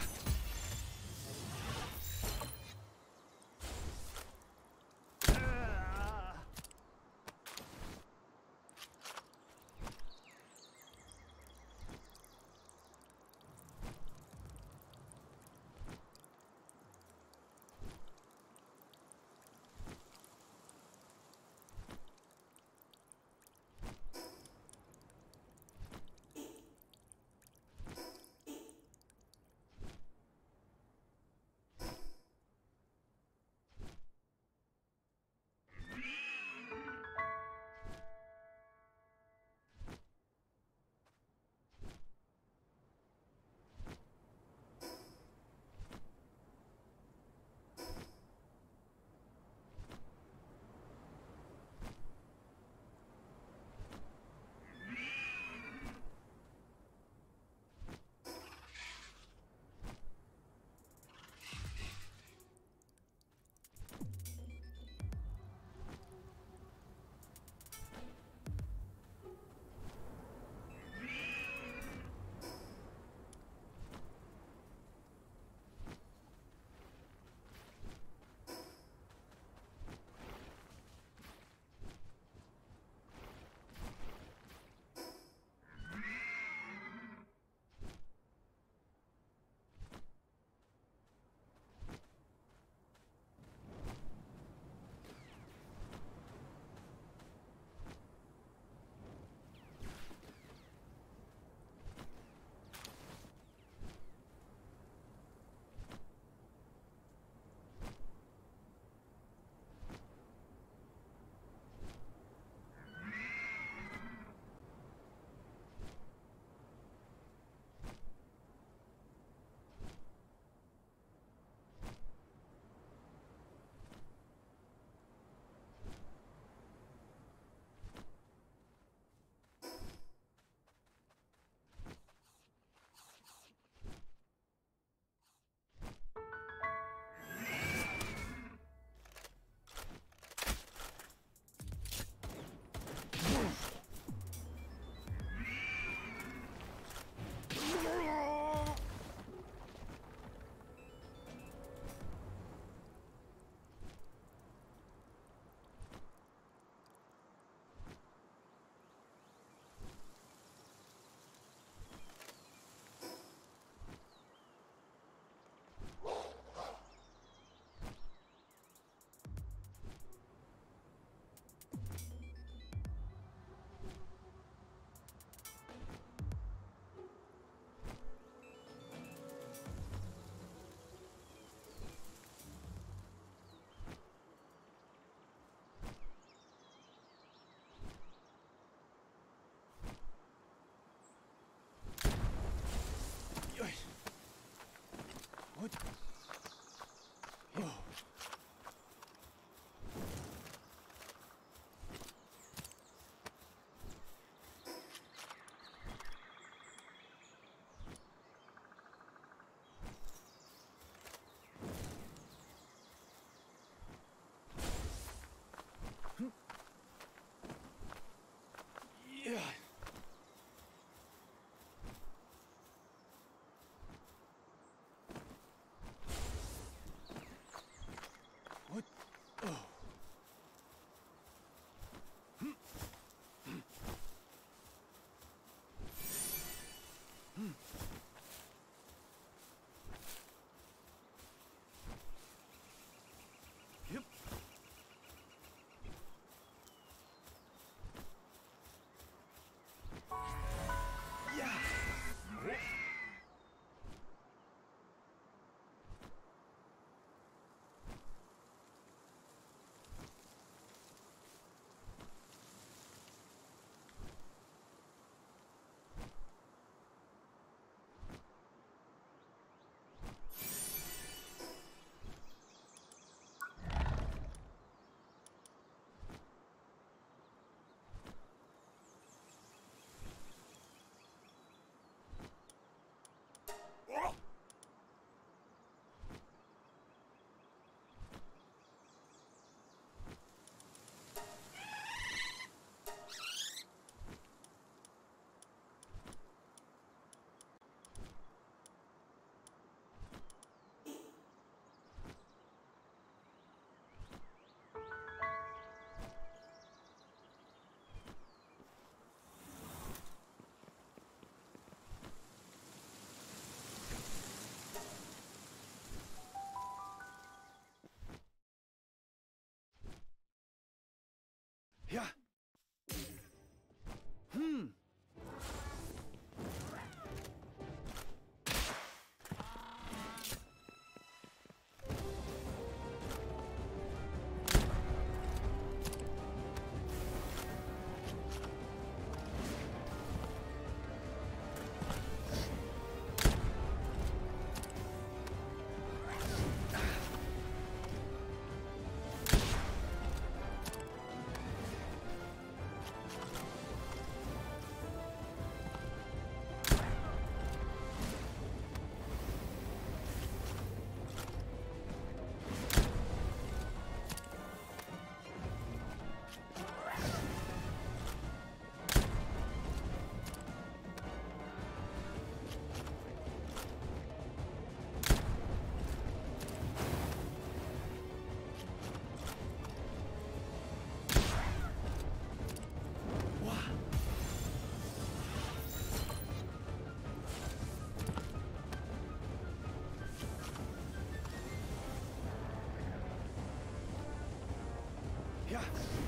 Yeah.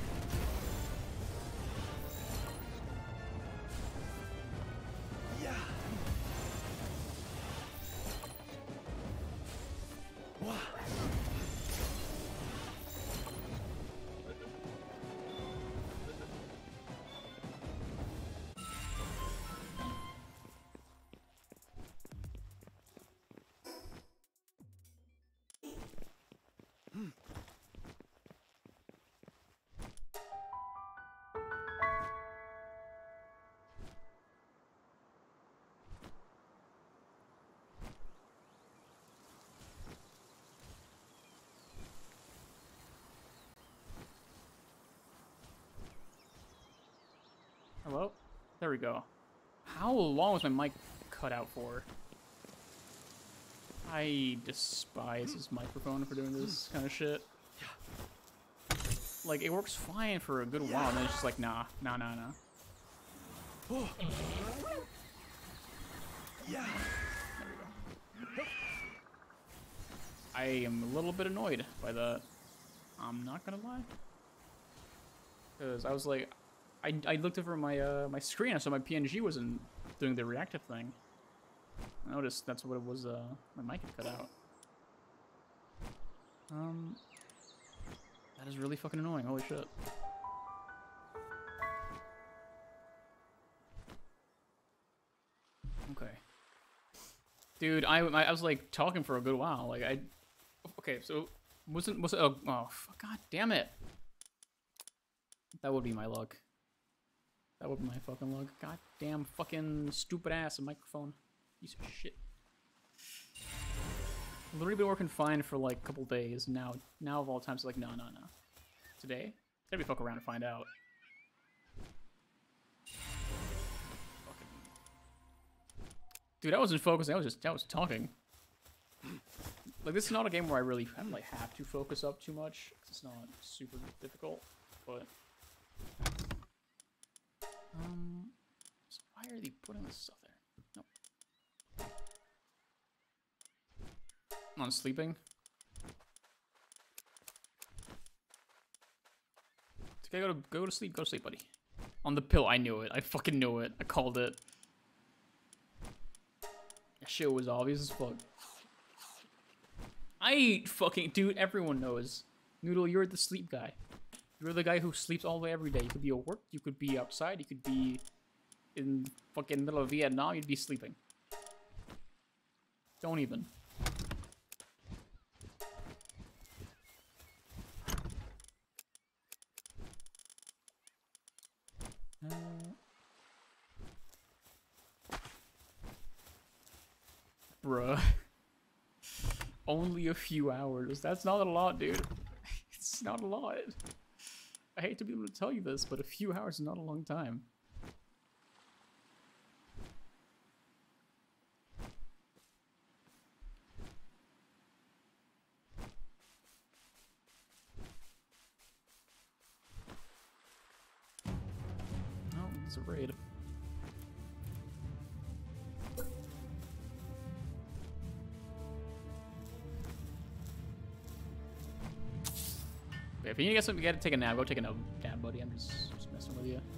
Yeah. Wow. Hello? There we go. How long was my mic cut out for? I despise this microphone for doing this kind of shit. Like, it works fine for a good while, and then it's just like, nah, nah, nah, nah. Oh. Yeah. There we go. I am a little bit annoyed by that. I'm not gonna lie. Because I was like, I, I looked over my uh, my screen, and so my P N G wasn't doing the reactive thing. I noticed that's what it was, uh, my mic had cut out. Um, that is really fucking annoying, holy shit. Okay. Dude, I, I, I was like talking for a good while, like I, okay, so, wasn't, was it, oh, oh, god damn it. That would be my luck. That would be my fucking luck. God damn fucking stupid ass microphone. Piece of shit. I've literally been working fine for like a couple days. Now, now of all times, like, no, no, no. Today? Let me fuck around and find out. Fucking... Dude, I wasn't focusing. I was just, I was talking. Like, this is not a game where I really I like have to focus up too much. It's not super difficult, but. Um, so why are they putting this stuff there? Nope. I'm on sleeping. Okay, go to go to sleep. Go to sleep, buddy. On the pill. I knew it. I fucking knew it. I called it. That shit was obvious as fuck. I fucking dude. Everyone knows. Noodle, you're the sleep guy. You're the guy who sleeps all the way every day. You could be at work, you could be outside, you could be in fucking middle of Vietnam, you'd be sleeping. Don't even. Uh... Bruh. Only a few hours. That's not a lot, dude. It's not a lot. I hate to be able to tell you this, but a few hours is not a long time. Oh, it's a raid. Okay, if you need to get something, you gotta take a nap. Go take a nap, buddy. I'm just, just messing with you.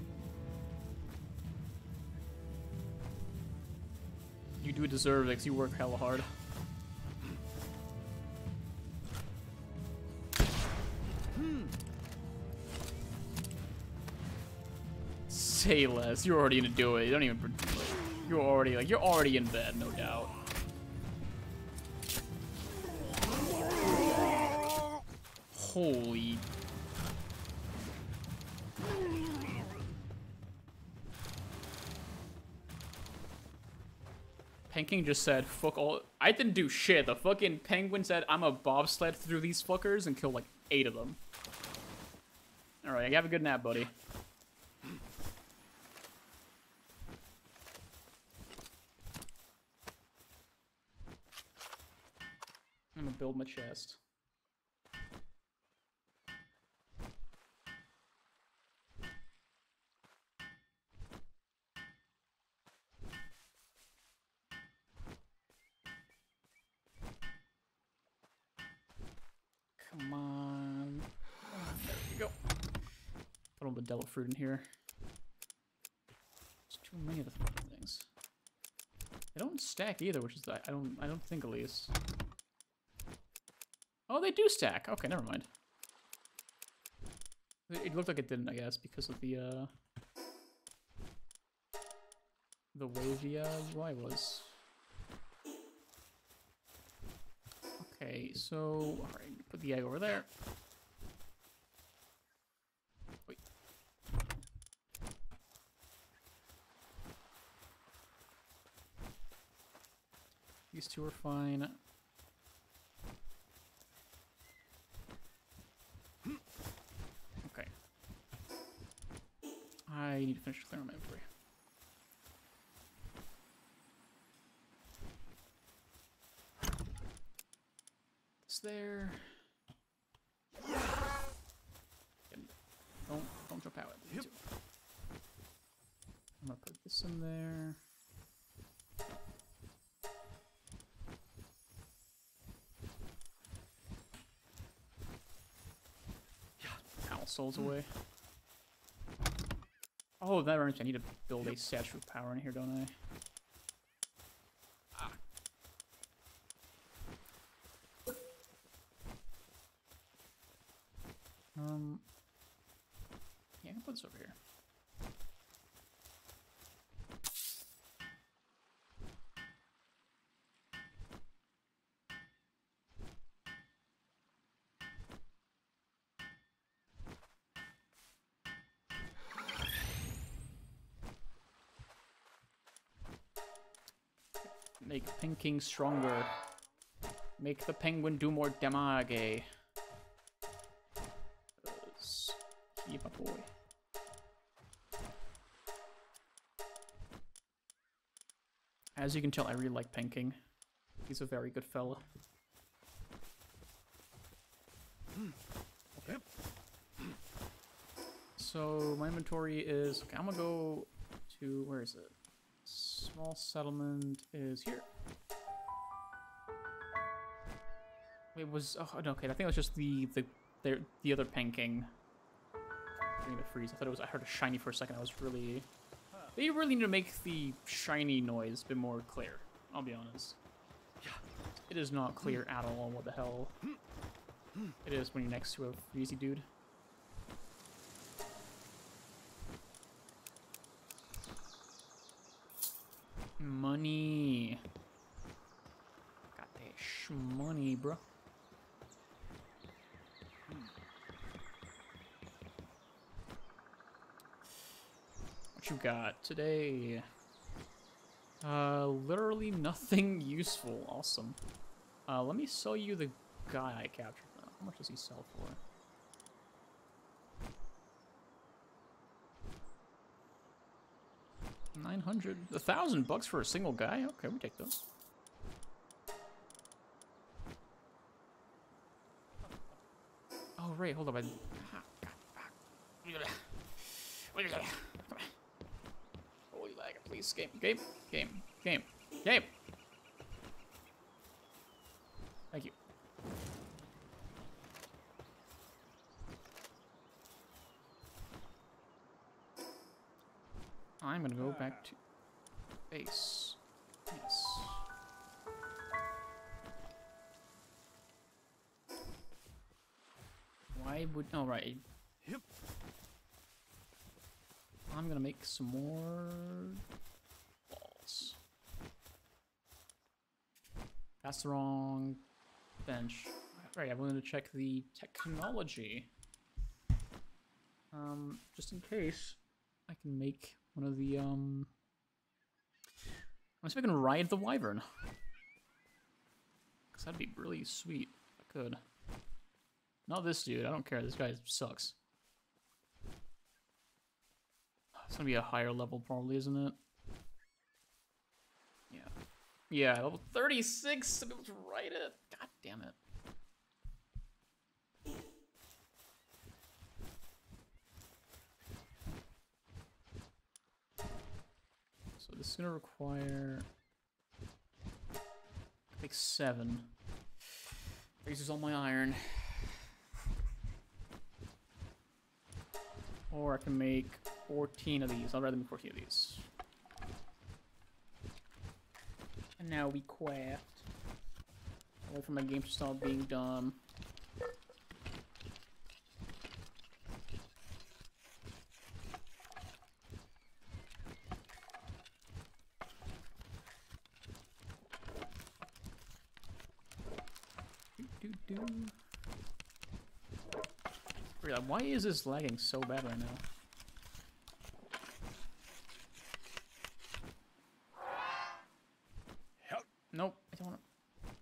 You do deserve it, because you work hella hard. Hmm. Say less. You're already gonna do it. You don't even. You're already like you're already in bed, no doubt. Holy. Penguin just said, fuck all. I didn't do shit. The fucking penguin said, I'm a bobsled through these fuckers and kill like eight of them. Alright, have a good nap, buddy. I'm gonna build my chest. Come on. There we go. all the devil fruit in here. There's too many of the fucking things. They don't stack either, which is the, I don't I don't think at least. Oh, they do stack. Okay, never mind. It, it looked like it didn't, I guess, because of the uh the way the uh, U I was. Okay, so alright, put the egg over there. Wait. These two are fine. Okay. I need to finish clearing my inventory. It's there. Don't don't jump out. Yep. I'm gonna put this in there. Owl souls away. Oh, that reminds me. I need to build a statue of power in here, don't I? Ah. Um. Yeah, I can put this over here. Make Penking stronger. Make the penguin do more damage. Keep a boy. As you can tell, I really like Penking. He's a very good fella. Okay. So my inventory is okay. I'm gonna go to where is it? Small settlement is here. It was oh no, okay. I think it was just the the the, the other Penking. Getting to freeze. I thought it was. I heard a shiny for a second. I was really. They really need to make the shiny noise a bit more clear. I'll be honest. It is not clear at all what the hell it is when you're next to a freezy dude. Money. Got that shmoney, bro. What you got today? Uh, literally nothing useful. Awesome. Uh, let me sell you the guy I captured. Uh, how much does he sell for? Nine hundred, a thousand bucks for a single guy. Okay, we take those. Oh right, hold up. I... Holy lag, please. Game, game, game, game, game. Thank you. I'm gonna go back to base. Yes. Why would... Oh, right. Yep. I'm gonna make some more balls. That's the wrong bench. Right, I wanted to check the technology. Um, just in case I can make one of the, um... Unless I can ride the wyvern. Because that'd be really sweet if I could. Not this dude, I don't care, this guy sucks. It's gonna be a higher level probably, isn't it? Yeah. Yeah, level thirty-six to be able to ride it. God damn it. So this is gonna require like seven. Raises all my iron. Or I can make fourteen of these. I'd rather make fourteen of these. And now we craft. Away from my game to stop being dumb. Do, do, do. Really, why is this lagging so bad right now? Help. Nope, I don't want to.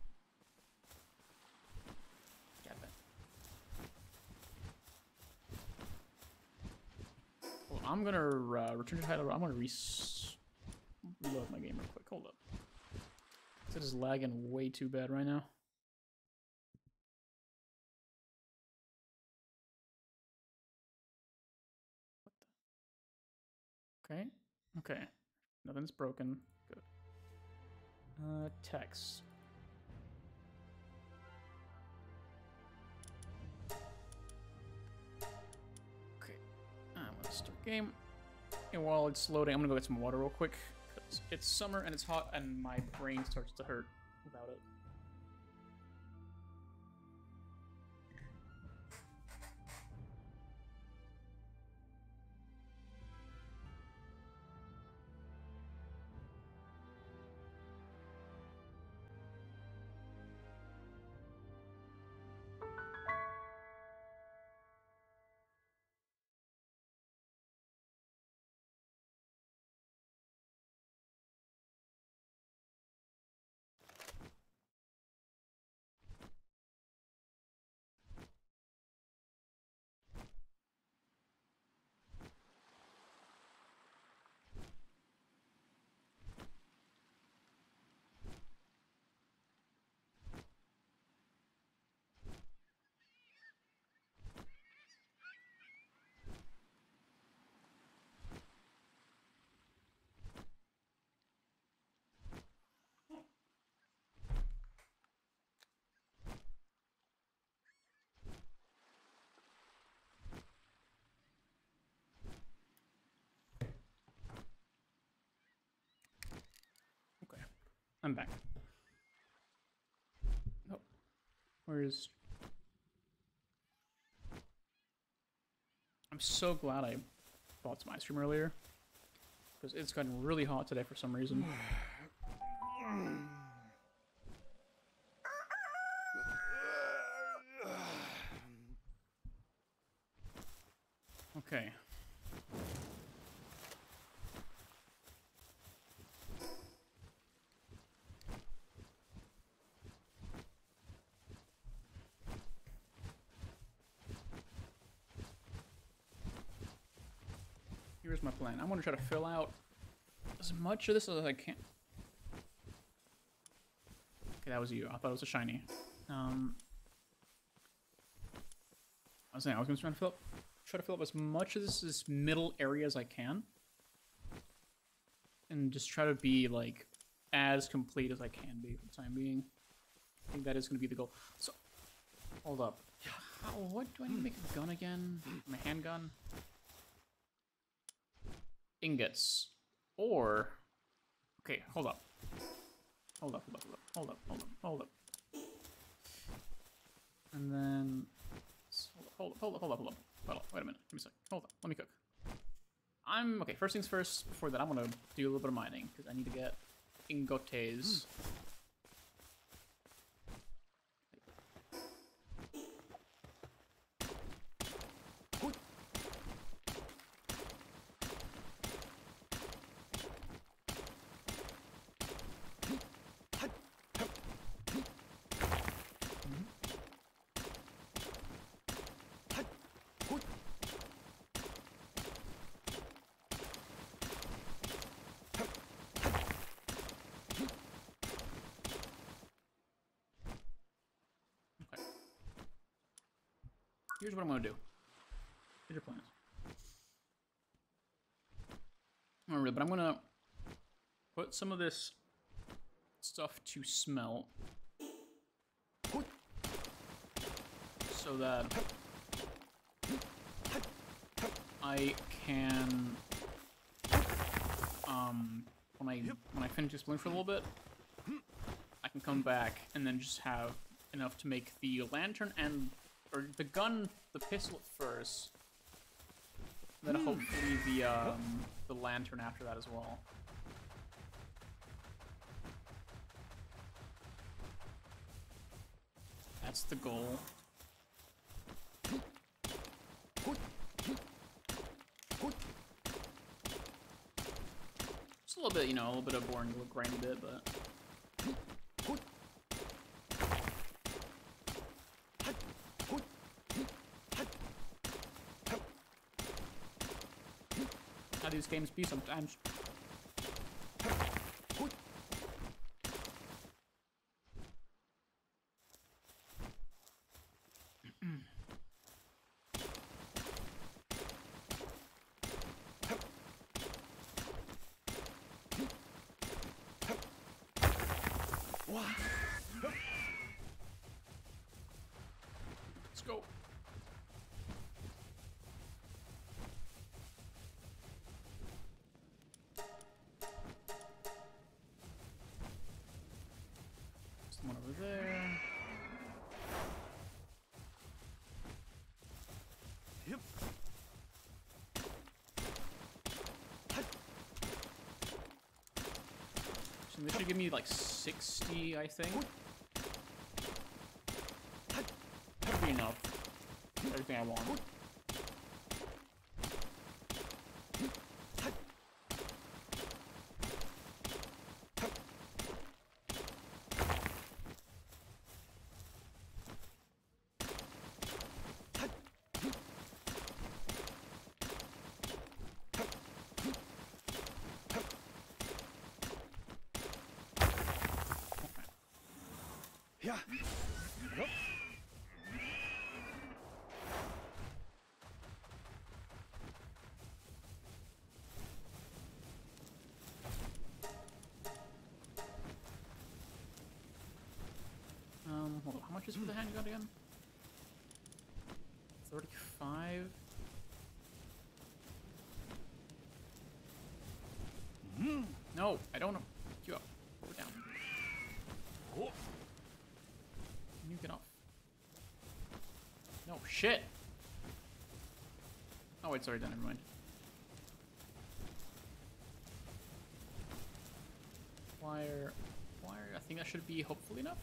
Well, I'm gonna uh, return to title. I'm gonna re reload my game real quick. Hold up. It is lagging way too bad right now. What the? Okay. Okay. Nothing's broken. Good. Uh, text. Okay. I'm gonna start game. And while it's loading, I'm gonna go get some water real quick. Because it's summer and it's hot and my brain starts to hurt without it. I'm back. Oh, where's... I'm so glad I bought some ice cream earlier. Because it's gotten really hot today for some reason. Okay. Here's my plan. I'm gonna try to fill out as much of this as I can. Okay, that was you. I thought it was a shiny. Um, I was saying I was gonna try to fill up, try to fill up as much of this, this middle area as I can, and just try to be like as complete as I can be for the time being. I think that is gonna be the goal. So, hold up. How, what do I need to make a gun again? My handgun. Ingots. Or... Okay, hold up. Hold up, hold up, hold up, hold up, hold up, hold up. And then... Hold up, hold up, hold up, hold up. Hold up, wait a minute. Let me see. Hold up, let me cook. I'm... Okay, first things first, before that I'm gonna do a little bit of mining, because I need to get ingotes. Here's what I'm gonna do. Here's your plans. Not really, but I'm gonna put some of this stuff to smelt so that I can, um, when I when I finish exploring for a little bit, I can come back and then just have enough to make the lantern and or the gun, the pistol at first, then hopefully the um the lantern after that as well. That's the goal. Just a little bit, you know, a little bit of boring, a little grindy bit, but. How these games be sometimes. Let's go. Someone over there. Yep. So this should give me like sixty, I think. That'd be enough. Everything I want. Yeah. Yep. Um, hold on. How much is for the handgun again? thirty-five? Mm. No, I don't know. You up. Go down. Oh. You get off. No, shit! Oh, wait, sorry, done. Never mind. Wire. Wire. I think that should be hopefully enough.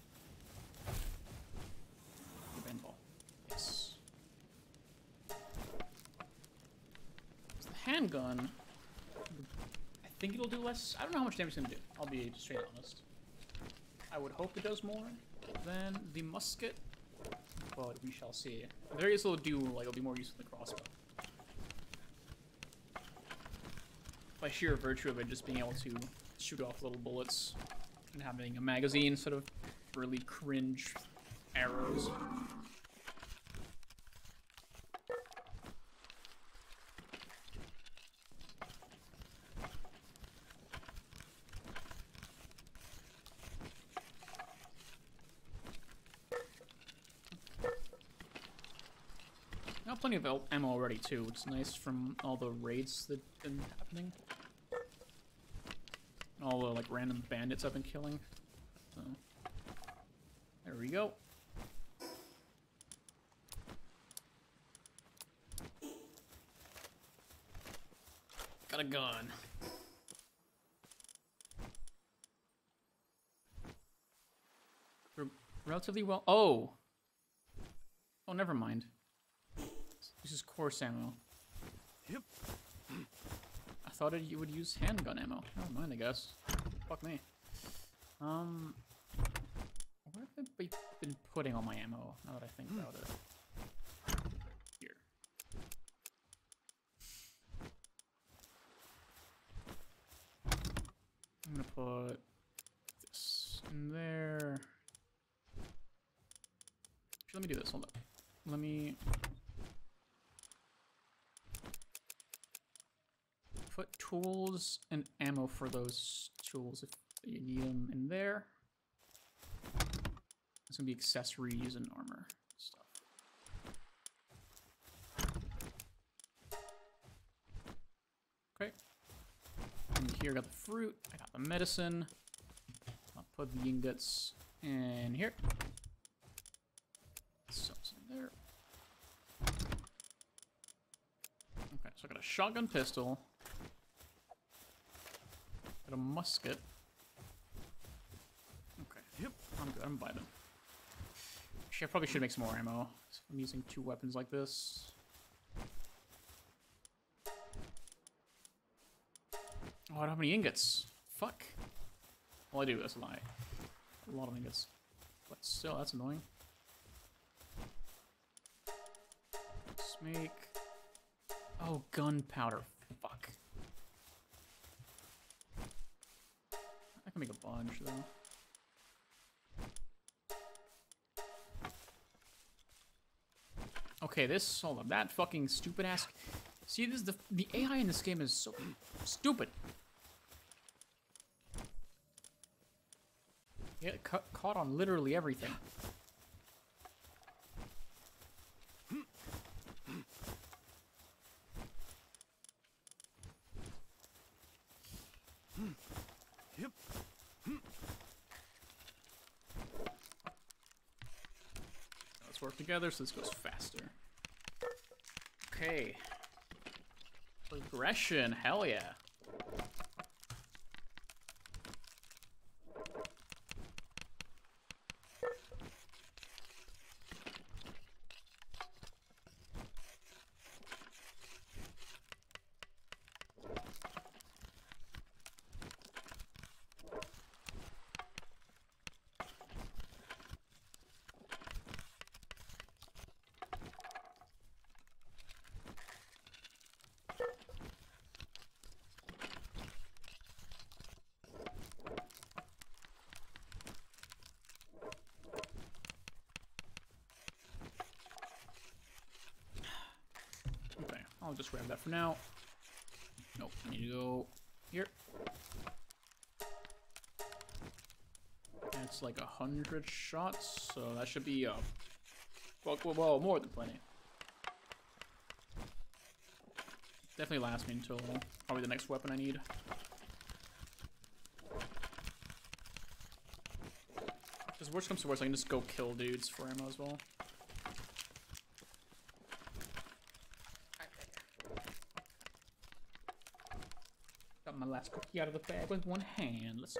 Ball. Yes. So the handgun, I think it'll do less. I don't know how much damage it's gonna do. I'll be straight honest. I would hope it does more than the musket, but we shall see. The very least it'll do, like, it'll be more useful than the crossbow. By sheer virtue of it just being able to shoot off little bullets and having a magazine instead of really cringe arrows. I got plenty of ammo already too. It's nice from all the raids that have been happening. All the like random bandits I've been killing. So there we go. Got a gun. Re relatively well. Oh. Oh, never mind. This is coarse ammo. Yep. I thought it, you would use handgun ammo. Never mind, I guess. Fuck me. Um, where have I been putting all my ammo? Now that I think about it. Here. I'm gonna put this in there. Actually, let me do this. Hold up. Let me put tools and ammo for those tools if you need them in there. It's gonna be accessories and armor stuff. here. I got the fruit. I got the medicine. I'll put the ingots in here. Something there. Okay, so I got a shotgun pistol. Got a musket. Okay, yep, I'm good. I'm vibing. Actually, I probably should make some more ammo. So I'm using two weapons like this. Oh, I don't have any ingots. Fuck. Well, I do. That's a lie. A lot of ingots. But still, that's annoying. Let's make... Oh, gunpowder. Fuck. I can make a bunch, though. Okay, this... Hold on. That fucking stupid-ass... See, this is the... The A I in this game is so stupid. Yeah, ca caught on literally everything. Yep. Let's work together so this goes faster. Okay. Progression, hell yeah. I'll just grab that for now. Nope, I need to go here. That's like a hundred shots, so that should be, uh, well, well, well, more than plenty. Definitely lasts me until probably the next weapon I need. Because worst comes to worst, I can just go kill dudes for ammo as well. Got my last cookie out of the bag with one hand. Let's go.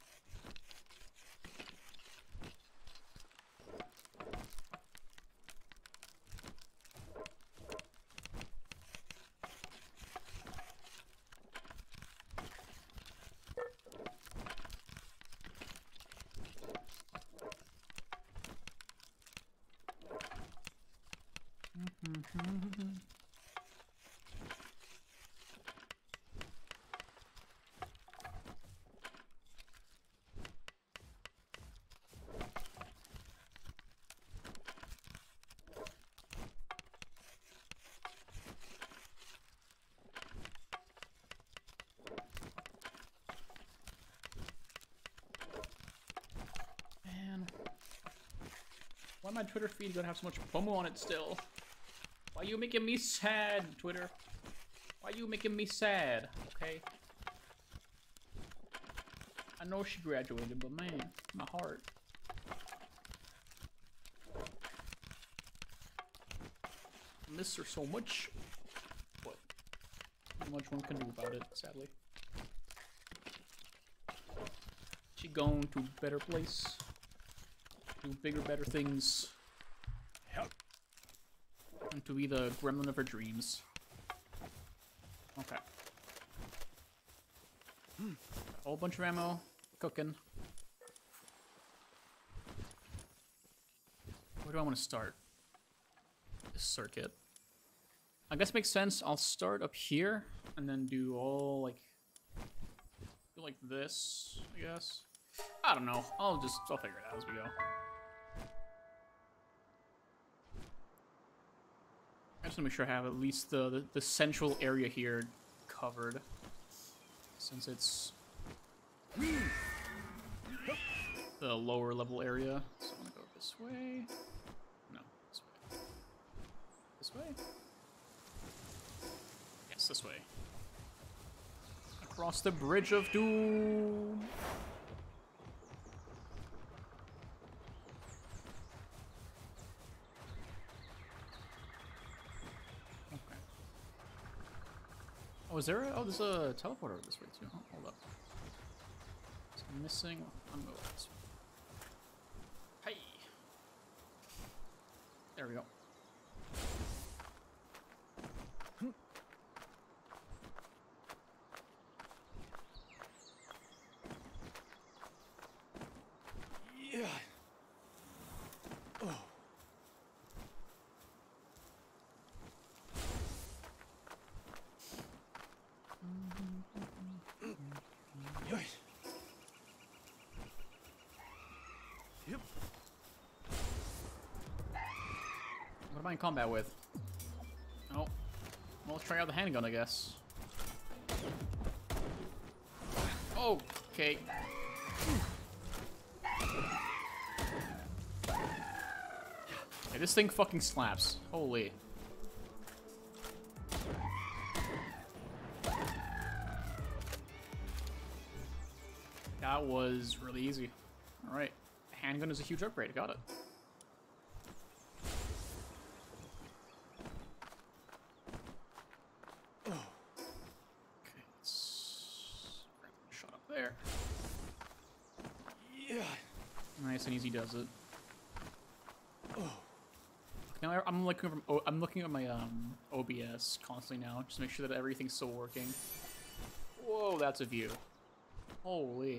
Why my Twitter feed gonna have so much FOMO on it still? Why you making me sad, Twitter? Why you making me sad? Okay. I know she graduated, but man, my heart. I miss her so much. But not much one can do about it, sadly. She gone to a better place. Do bigger, better things. Yep. And to be the gremlin of her dreams. Okay. Hmm. A whole bunch of ammo. Cooking. Where do I want to start? This circuit. I guess it makes sense. I'll start up here and then do all like, do like this, I guess. I don't know. I'll just, I'll figure it out as we go. I just want to make sure I have at least the, the, the central area here covered. Since it's the lower level area. So I'm going to go this way. No, this way. This way? Yes, this way. Cross the bridge of doom. Okay. Oh, is there a, oh, there's a teleporter this way too. Oh, hold up. It's missing. I'm going this way. Hey. There we go. Yeah. Oh. Yoy. Yep. What am I in combat with? Oh. Well, let's try out the handgun, I guess. Okay. Hey, this thing fucking slaps. Holy. That was really easy. Alright. Handgun is a huge upgrade. Got it. Oh. Okay, let's shot up there. Yeah. Nice and easy does it. Oh. Now I'm looking from o I'm looking at my um O B S constantly now, just to make sure that everything's still working. Whoa, that's a view. Holy.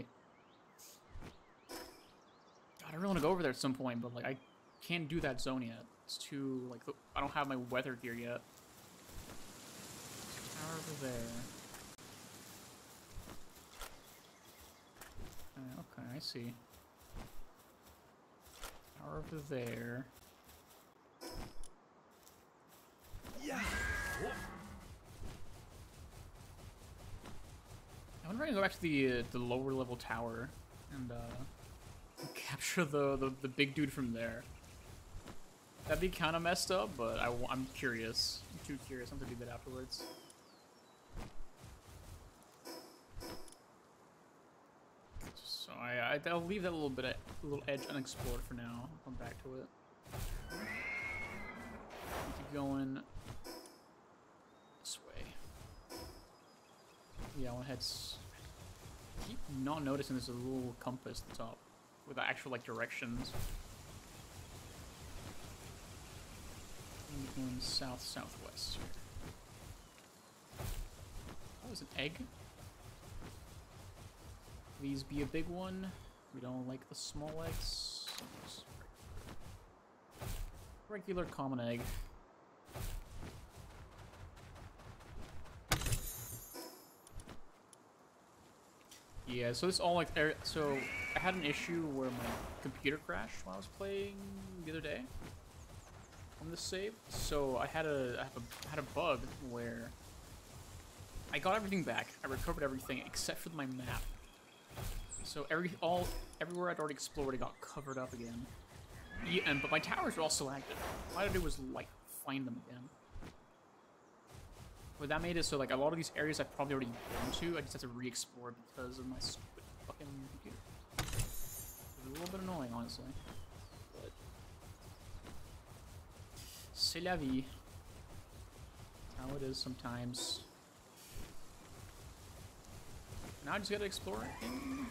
God, I really want to go over there at some point, but like I can't do that zone yet. It's too like I don't have my weather gear yet. Tower over there. Uh, okay, I see. Tower over there. Yeah. I wonder if I can go back to the uh, the lower level tower and uh, capture the, the the big dude from there. That'd be kind of messed up, but I, I'm curious. I'm too curious. I'm gonna do that afterwards. So I, I I'll leave that little bit of, a little edge unexplored for now. I'll come back to it. Keep going. This way. Yeah, I want to head. I keep not noticing there's a little compass at the top with the actual like directions. I'm going south southwest here. Oh, there's an egg. Please be a big one. We don't like the small eggs. Regular common egg. Yeah, so it's all like, so I had an issue where my computer crashed while I was playing the other day on this save. So I had a, I have a, had a bug where I got everything back. I recovered everything except for my map. So every, all, everywhere I'd already explored, it got covered up again. Yeah, and, but my towers were also active. All I had to do was like find them again. But that made it so like a lot of these areas I've probably already been to, I just have to re-explore because of my stupid fucking computer. It's a little bit annoying, honestly. But c'est la vie. That's how it is sometimes. Now I just gotta explore it in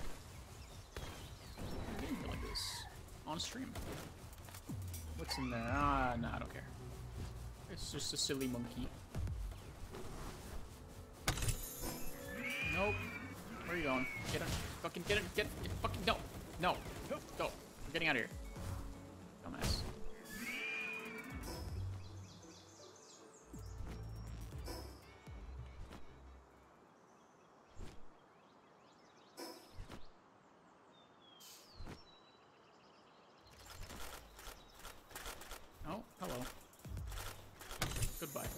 gameplay like this on stream. What's in there? Ah, no, I don't care. It's just a silly monkey. Nope. Where are you going? Get it. Fucking get it. Get it. Get fucking no. No. Go. We're getting out of here. Dumbass. Oh, hello. Goodbye.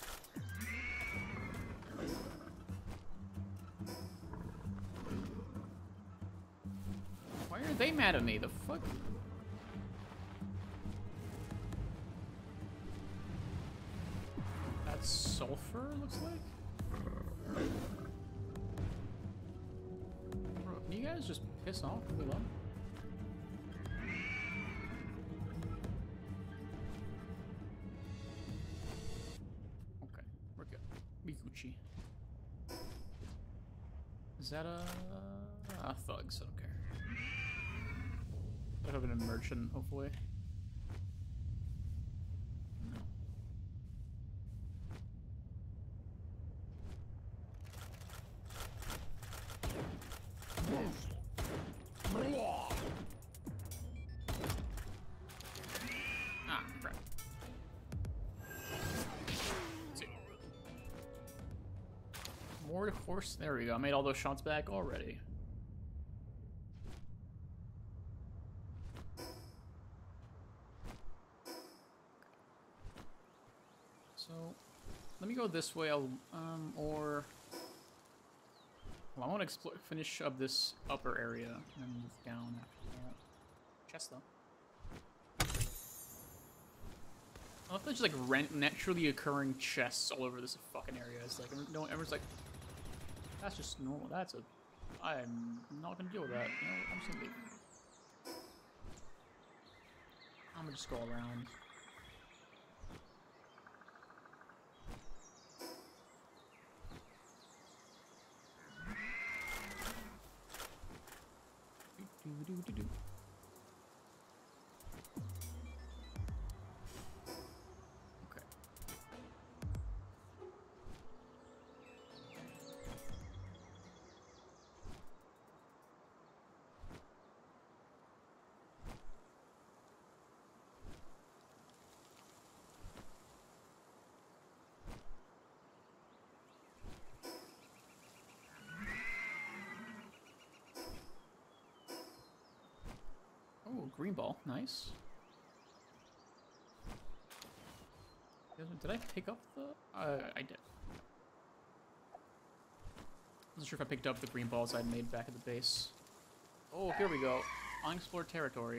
Why are they mad at me? The fuck? That's sulfur, looks like? guys just piss off and move on? Okay, we're good. We Gucci. Is that a, a thugs? I don't care. I have a merchant, hopefully. No. Ah, crap. Let's see. More horse. There we go. I made all those shots back already. So, let me go this way. I'll um or well, I want to explore, finish up this upper area and then move down after that. Chest though. I love there's just like rent naturally occurring chests all over this fucking area. It's like no one everyone's like, that's just normal. That's a. I'm not gonna deal with that. You know, I'm just gonna leave. I'm gonna just go around. Do, do, do, do. Okay. Oh, green ball, nice. Did I pick up the? Uh, I did. Wasn't sure if I picked up the green balls I'd made back at the base. Oh, here we go. Unexplored territory.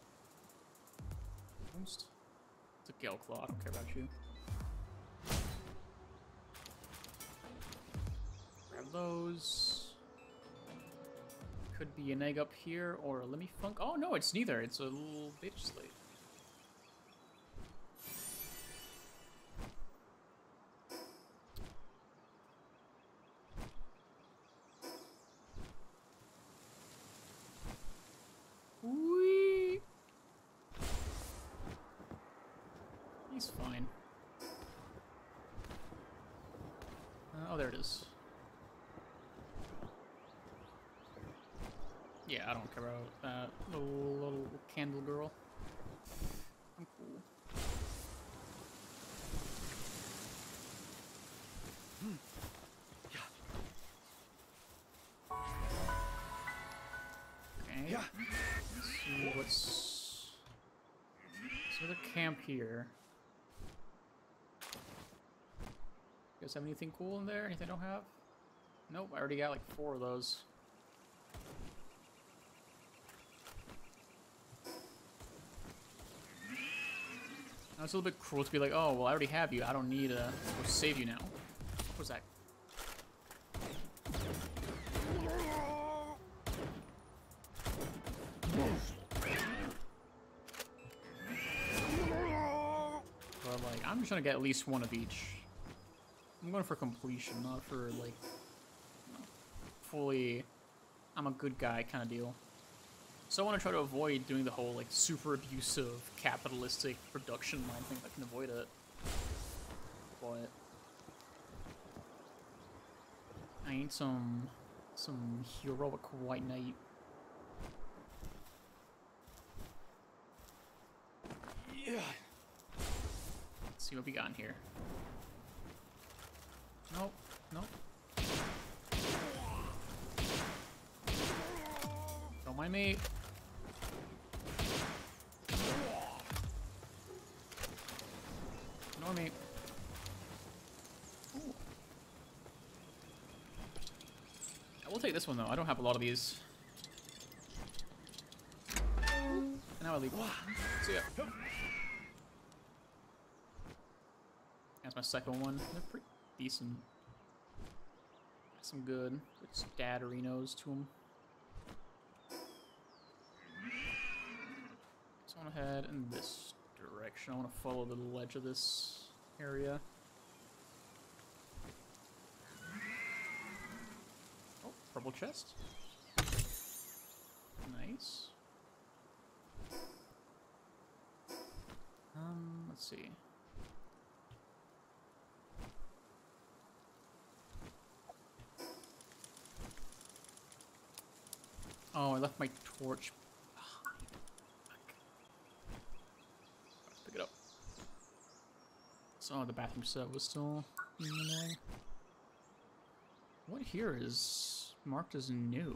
It's a Gale Claw. I don't care about you. Grab those. Could be an egg up here or a Lemmy Funk. Oh no, it's neither. It's a little bitch slate. Whee! He's fine. Uh, oh, there it is. Yeah, I don't care about that little, little candle girl. I'm cool. Hmm. Yeah. Okay. Yeah. Let's see what's. There's another camp here. You guys have anything cool in there? Anything I don't have? Nope, I already got like four of those. Now it's a little bit cruel to be like, oh, well, I already have you. I don't need to go save you now. What was that? But, like, I'm just trying to get at least one of each. I'm going for completion, not for, like, you know, fully, I'm a good guy kind of deal. So I want to try to avoid doing the whole, like, super abusive, capitalistic production line thing if I can avoid it. But I need some, some heroic white knight. Yeah. Let's see what we got in here. Nope, nope. Don't mind me. Ignore me. Ooh. I will take this one though. I don't have a lot of these. And now I leave. See ya. That's my second one. They're pretty decent. Got some good, good stadderinos to them. I'm gonna head in this direction. I want to follow the ledge of this area. Oh, purple chest. Nice. Um, let's see. Oh, I left my torch behind. Fuck. Pick it up. So the bathroom set was still annoying. What here is marked as new?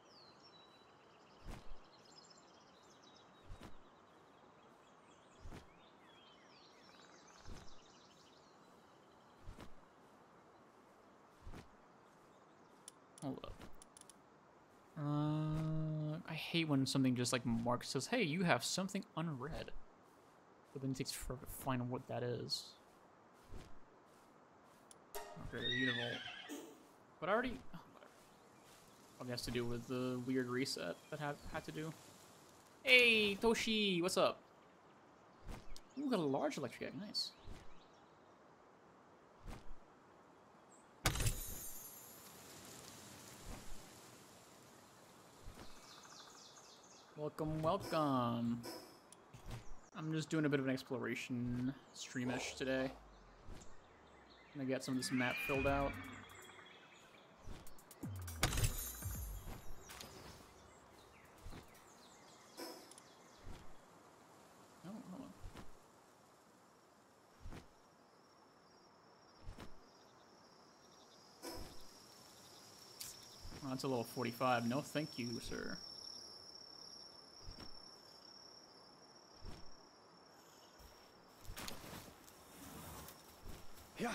Hold up. Uh, I hate when something just like marks says, "Hey, you have something unread," but then it takes forever to find what that is. Okay, the Univolt. But I already, oh, whatever. Probably has to do with the weird reset that had had to do. Hey, Toshi, what's up? Ooh, got a large electric egg. Nice. Welcome, welcome. I'm just doing a bit of an exploration streamish today. I'm gonna get some of this map filled out. Oh, hold on. Oh, that's a little forty-five. No, thank you, sir. Yeah.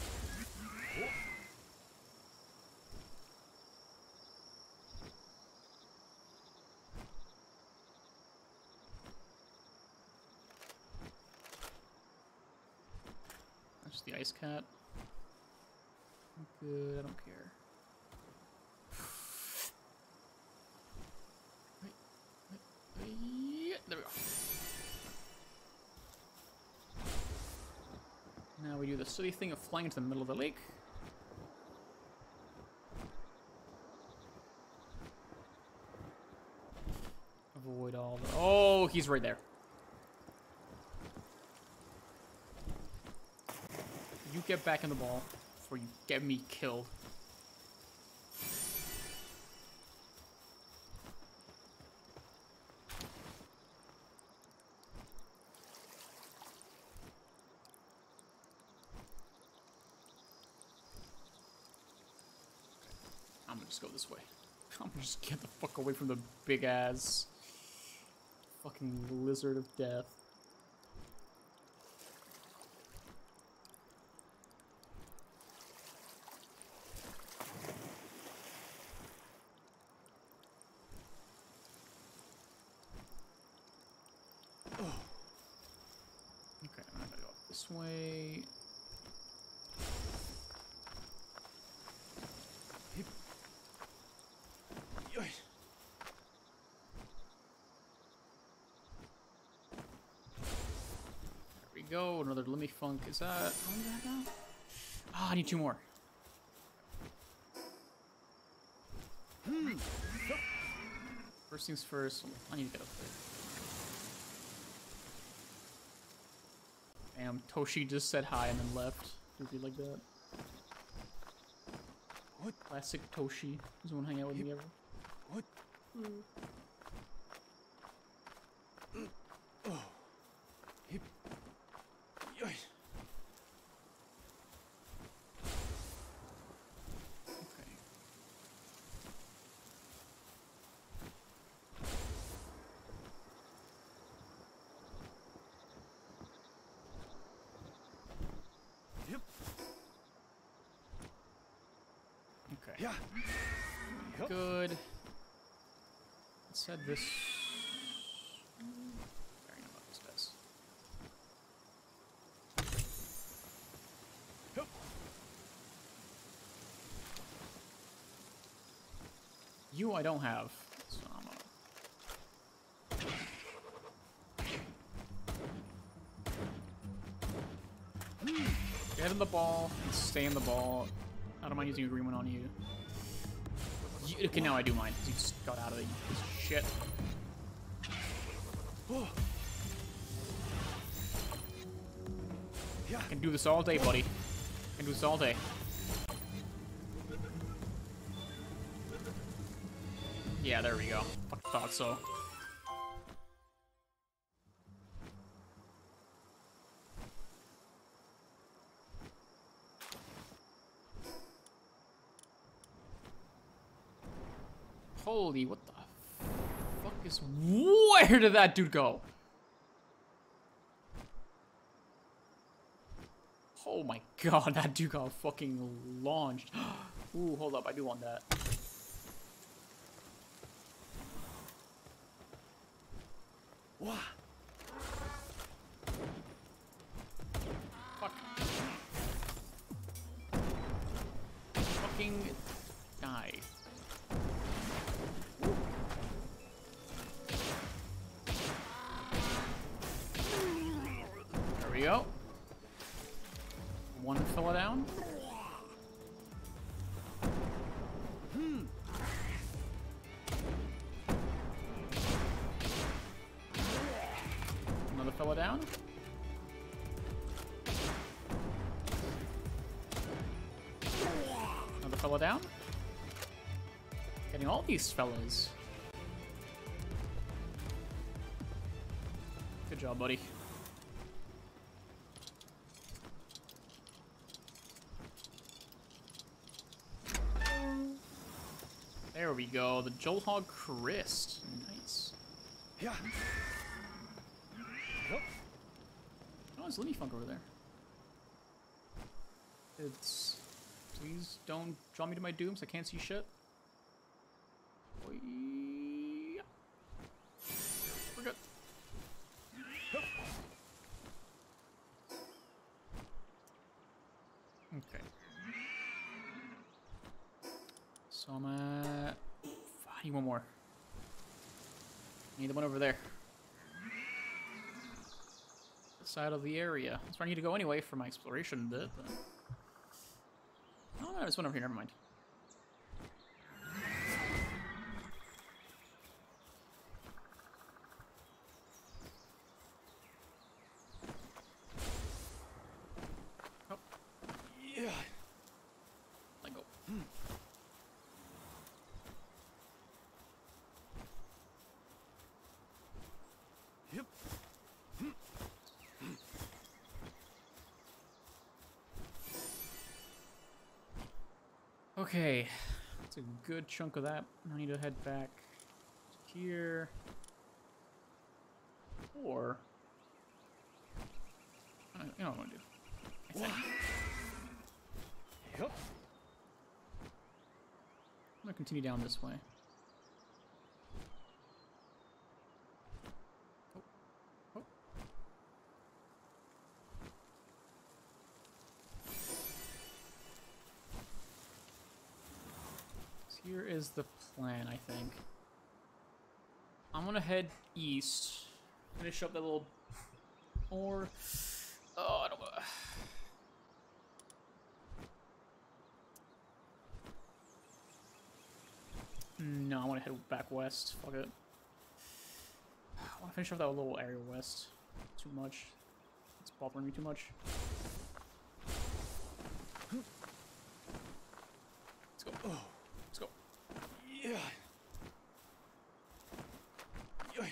That's the ice cat. I'm good, I don't care. Wait, wait, wait. There we go. Now we do the silly thing of flying into the middle of the lake. Avoid all the... Oh, he's right there. You get back in the ball before you get me killed. I'm gonna just go this way. I'm gonna just get the fuck away from the big ass fucking lizard of death. Okay, I'm gonna go up this way. There we go, another Limmy Funk. Is that... How many do I have now? Ah, I need two more. Hmm. First things first, I need to get up there. Damn, Toshi just said hi and then left. Did he like that? What? Classic Toshi. Doesn't want to hang out with me ever. What? Mm. Oh. Hip. Yoy. Okay. Yep. Okay. Yeah. Yep. Good. Let's head this. Very know about this guys. Yep. You I don't have. So I'm Get in the ball and stay in the ball. I don't mind using a green one on you. you okay, now I do mind, because you just got out of it, you piece of shit. I can do this all day, buddy. I can do this all day. Yeah, there we go. Fucking thought so. Holy, what the fuck is... Where did that dude go? Oh my god, that dude got fucking launched. Ooh, hold up, I do want that. Wow. Fuck. Fucking die. There we go. One fella down. Another fella down. Another fella down. Getting all these fellas. Good job, buddy. There we go, the Jolthog Crest. Nice. Yeah. Yep. Oh, there's Linny Funk over there. It's... Please don't draw me to my dooms, I can't see shit. Oh, yeah. We're good. Okay. So I'm at... I need one more. I need the one over there. The side of the area. That's where I need to go anyway for my exploration bit, but... Oh, no, there's one over here, never mind. Oh. Yeah. Let go. Hmm. Yep. Okay, that's a good chunk of that. I need to head back to here. Or... I don't know what I'm gonna do. I think. Yep. I'm gonna continue down this way. Oh. Oh. So here is the plan, I think. I'm gonna head east. Finish up that little... Or... Oh, I don't wanna... No, I want to head back west. Fuck it. I want to finish off that little area west. Too much. It's bothering me too much. Let's go. Oh, let's go. Yeah. Yeah.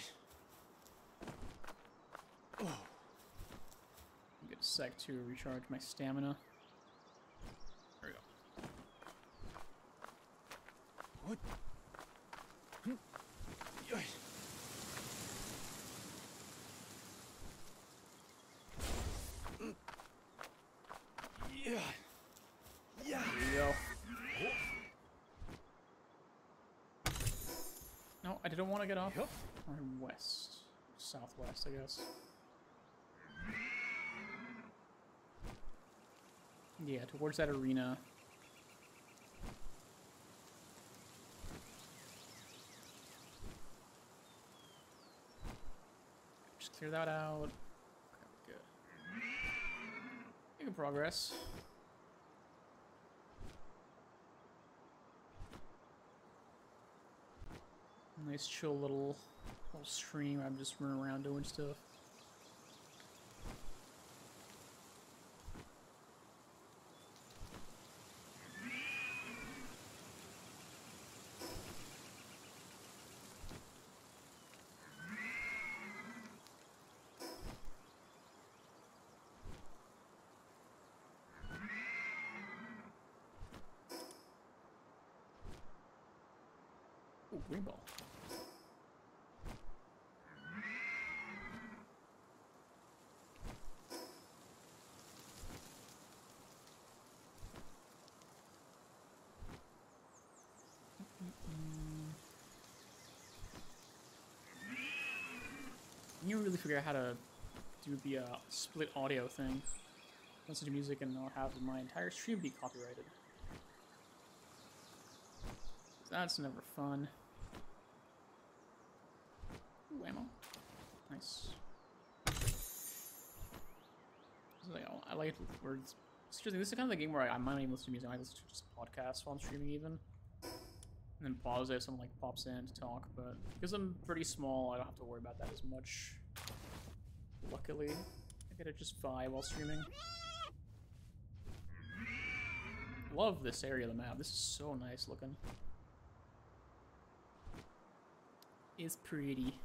Oh. Get a sec to recharge my stamina. There we go. What? Hmm. Yeah. Mm. Yeah. Yeah. There you go. No, I didn't want to get off. Yep. Or west. Southwest, I guess. Yeah, towards that arena. Just clear that out. Okay, good. Making progress. Nice chill little little stream. I'm just running around doing stuff. Ooh, green ball. You really figure out how to do the uh, split audio thing. Listen to music and I'll have my entire stream be copyrighted. That's never fun. Ooh, ammo. Nice. Like, I like it where it's, seriously, this is kind of the game where I, I might not even listen to music. I might listen to just podcasts while I'm streaming even. And then pause if someone like pops in to talk, but because I'm pretty small, I don't have to worry about that as much. Luckily, I get to just vibe while streaming. Love this area of the map. This is so nice looking. It's pretty.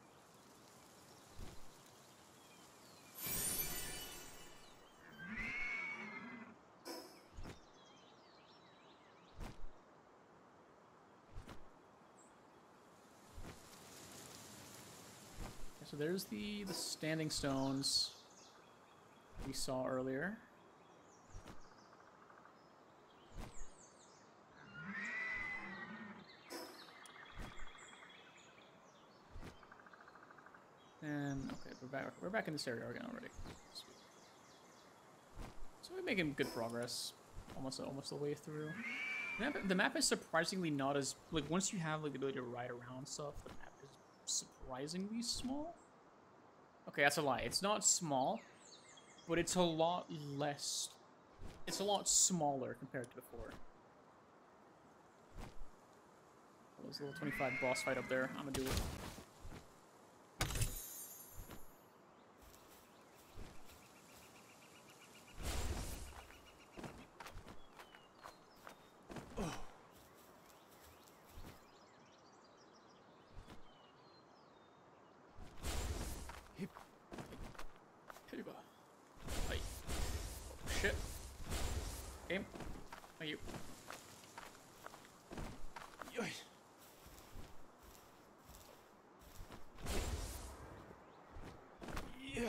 So there's the, the standing stones we saw earlier. And okay, we're back. We're back in this area again already. Sweet. So we're making good progress, almost almost the way through. The map, the map is surprisingly not as like once you have like the ability to ride around stuff. The map is surprisingly small. Okay, that's a lie. It's not small, but it's a lot less. It's a lot smaller compared to before. Oh, there's a little twenty-five boss fight up there. I'm gonna do it. Shit. Game. Thank you. Yeah.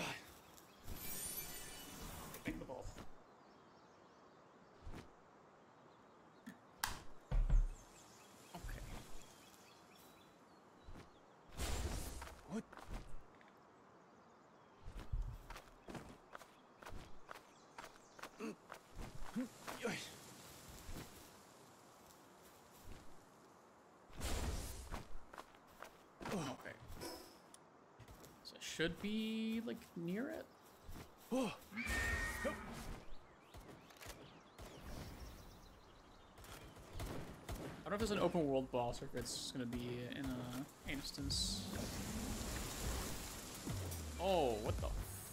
Take the ball. Okay. What? Okay. So I should be like near it. Oh. I don't know if there's an open world boss or if it's gonna be in a instance. Oh, what the fuck?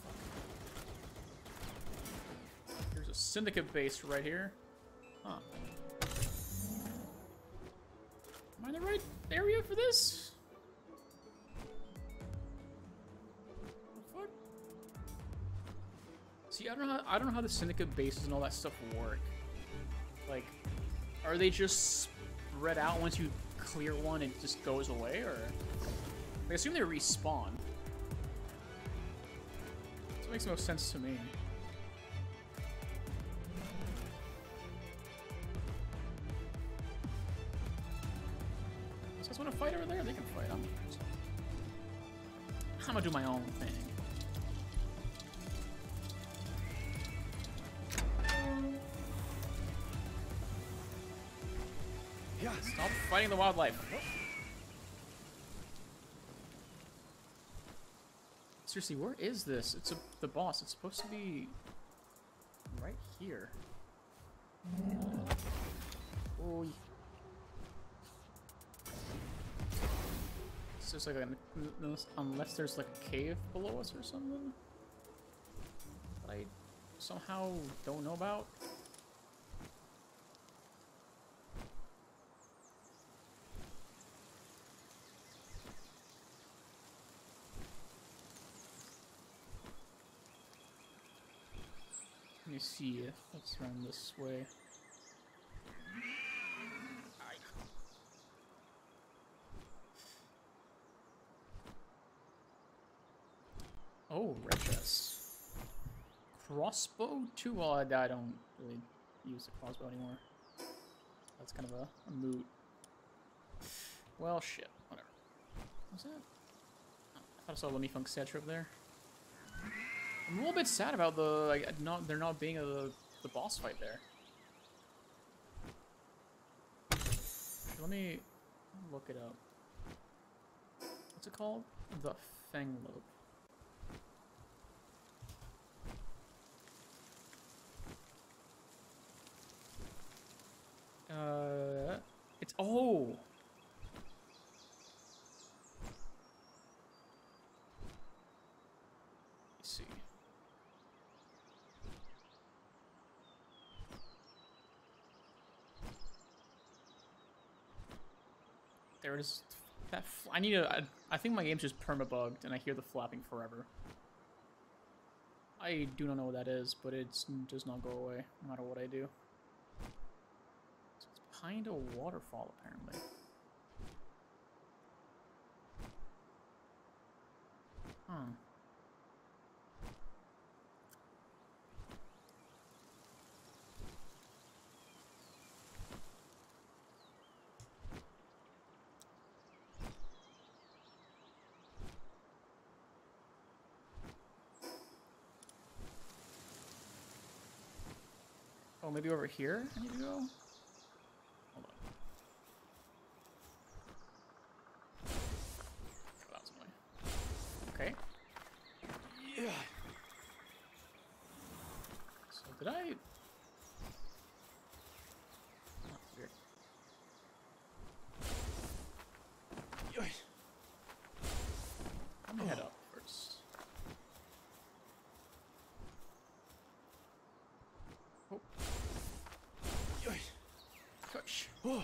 There's a syndicate base right here. Huh. Am I in the right area for this? What the fuck? See, I don't know how I don't know how the syndicate bases and all that stuff work. Like, are they just spread out once you clear one and it just goes away, or I assume they respawn. This makes no sense to me. These guys want to fight over there? They can fight. I'm, I'm gonna do my own thing. Yeah. Stop fighting the wildlife. Seriously, where is this? It's a, the boss. It's supposed to be right here. Oh. It's just like a, unless there's like a cave below us or something that I somehow don't know about. Let me see. Let's run this way. Oh, red chest. Crossbow too? Well, I, I don't really use the crossbow anymore. That's kind of a, a moot. Well, shit. Whatever. What's that? Oh, I thought I saw Lemmy Funk statue up there. I'm a little bit sad about the like not there not being a the boss fight there. Let me look it up. What's it called? The Fang Lobe. Uh, it's oh. Let's see. There it is. That fl I need a. I, I think my game's just perma-bugged, and I hear the flapping forever. I do not know what that is, but it does not go away, no matter what I do. So it's behind a waterfall, apparently. Huh. Oh, maybe over here I need to go? Hold on. That's annoying. Okay. Yeah. So did I... Oh, weird. Yoy. Let me head up first. Oh. Yoy. Gosh. Oh.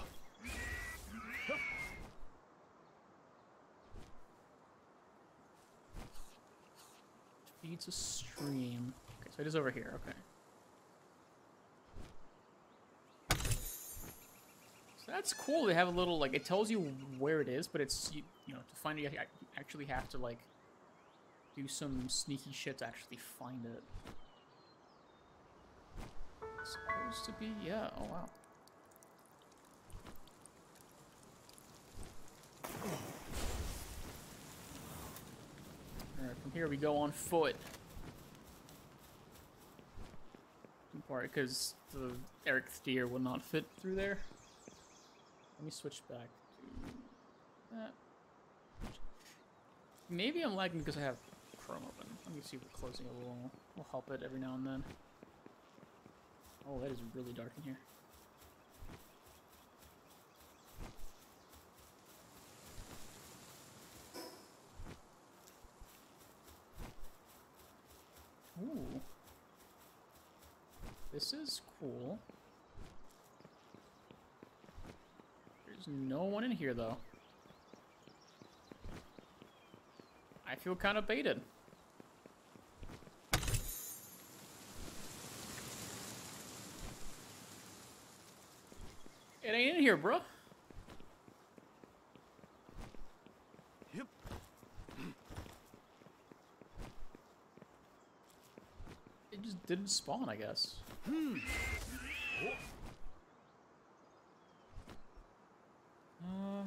Feeds a stream. Okay, so it is over here. Okay. So that's cool. They have a little like it tells you where it is, but it's you, you know to find it, you actually have to like do some sneaky shit to actually find it. It's supposed to be yeah. Oh wow. Alright, from here we go on foot. In part because the Eric Steer will not fit through there. Let me switch back to that. Maybe I'm lagging because I have Chrome open. Let me see if closing it will, will help it every now and then. Oh, that is really dark in here. Ooh. This is cool. There's no one in here, though. I feel kind of baited. It ain't in here, bro. Yep. It just didn't spawn, I guess. Hmm. Uh...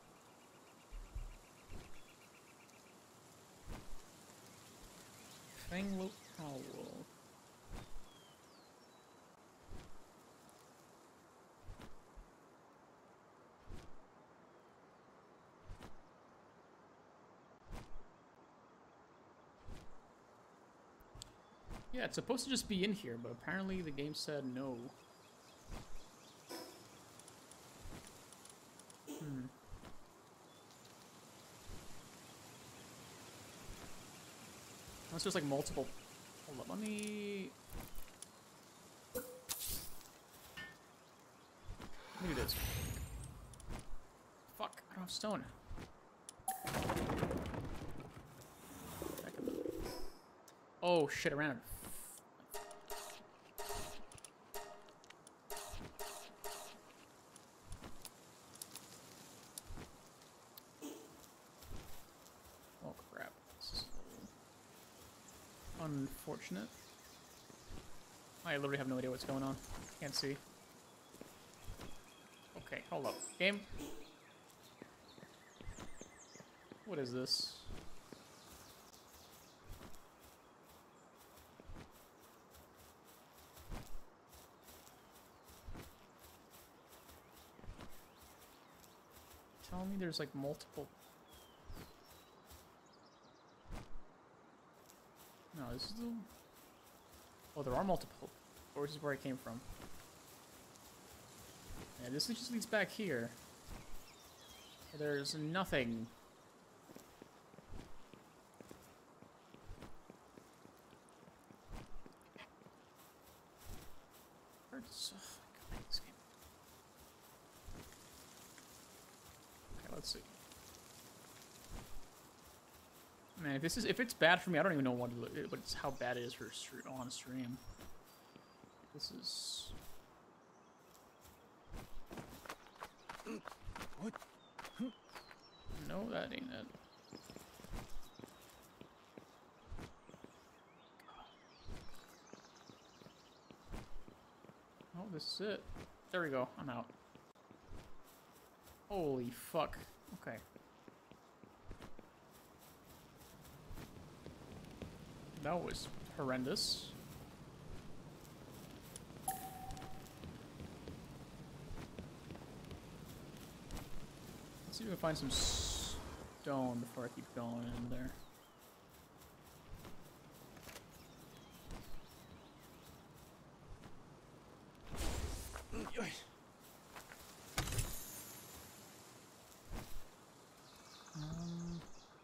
Palworld. Palworld. Yeah, it's supposed to just be in here, but apparently the game said no. Hmm. Unless there's like multiple. Hold up, let me. Let me do this. Fuck, I don't have stone. Oh shit, around. Oh crap. This is unfortunate. I literally have no idea what's going on. Can't see. Okay, hold up. Game? What is this? Tell me there's like multiple. No, this is the. Oh, there are multiple. Or this is where I came from. Yeah, this just leads back here. There's nothing. Hurts. Oh, God, this game. Okay, let's see. Man, if this is if it's bad for me, I don't even know what to look, but it's how bad it is for on stream. This is. What? No, that ain't it. Oh, this is it. There we go. I'm out. Holy fuck. Okay. That was horrendous. Let's see if we can find some stone before I keep going in there. Um,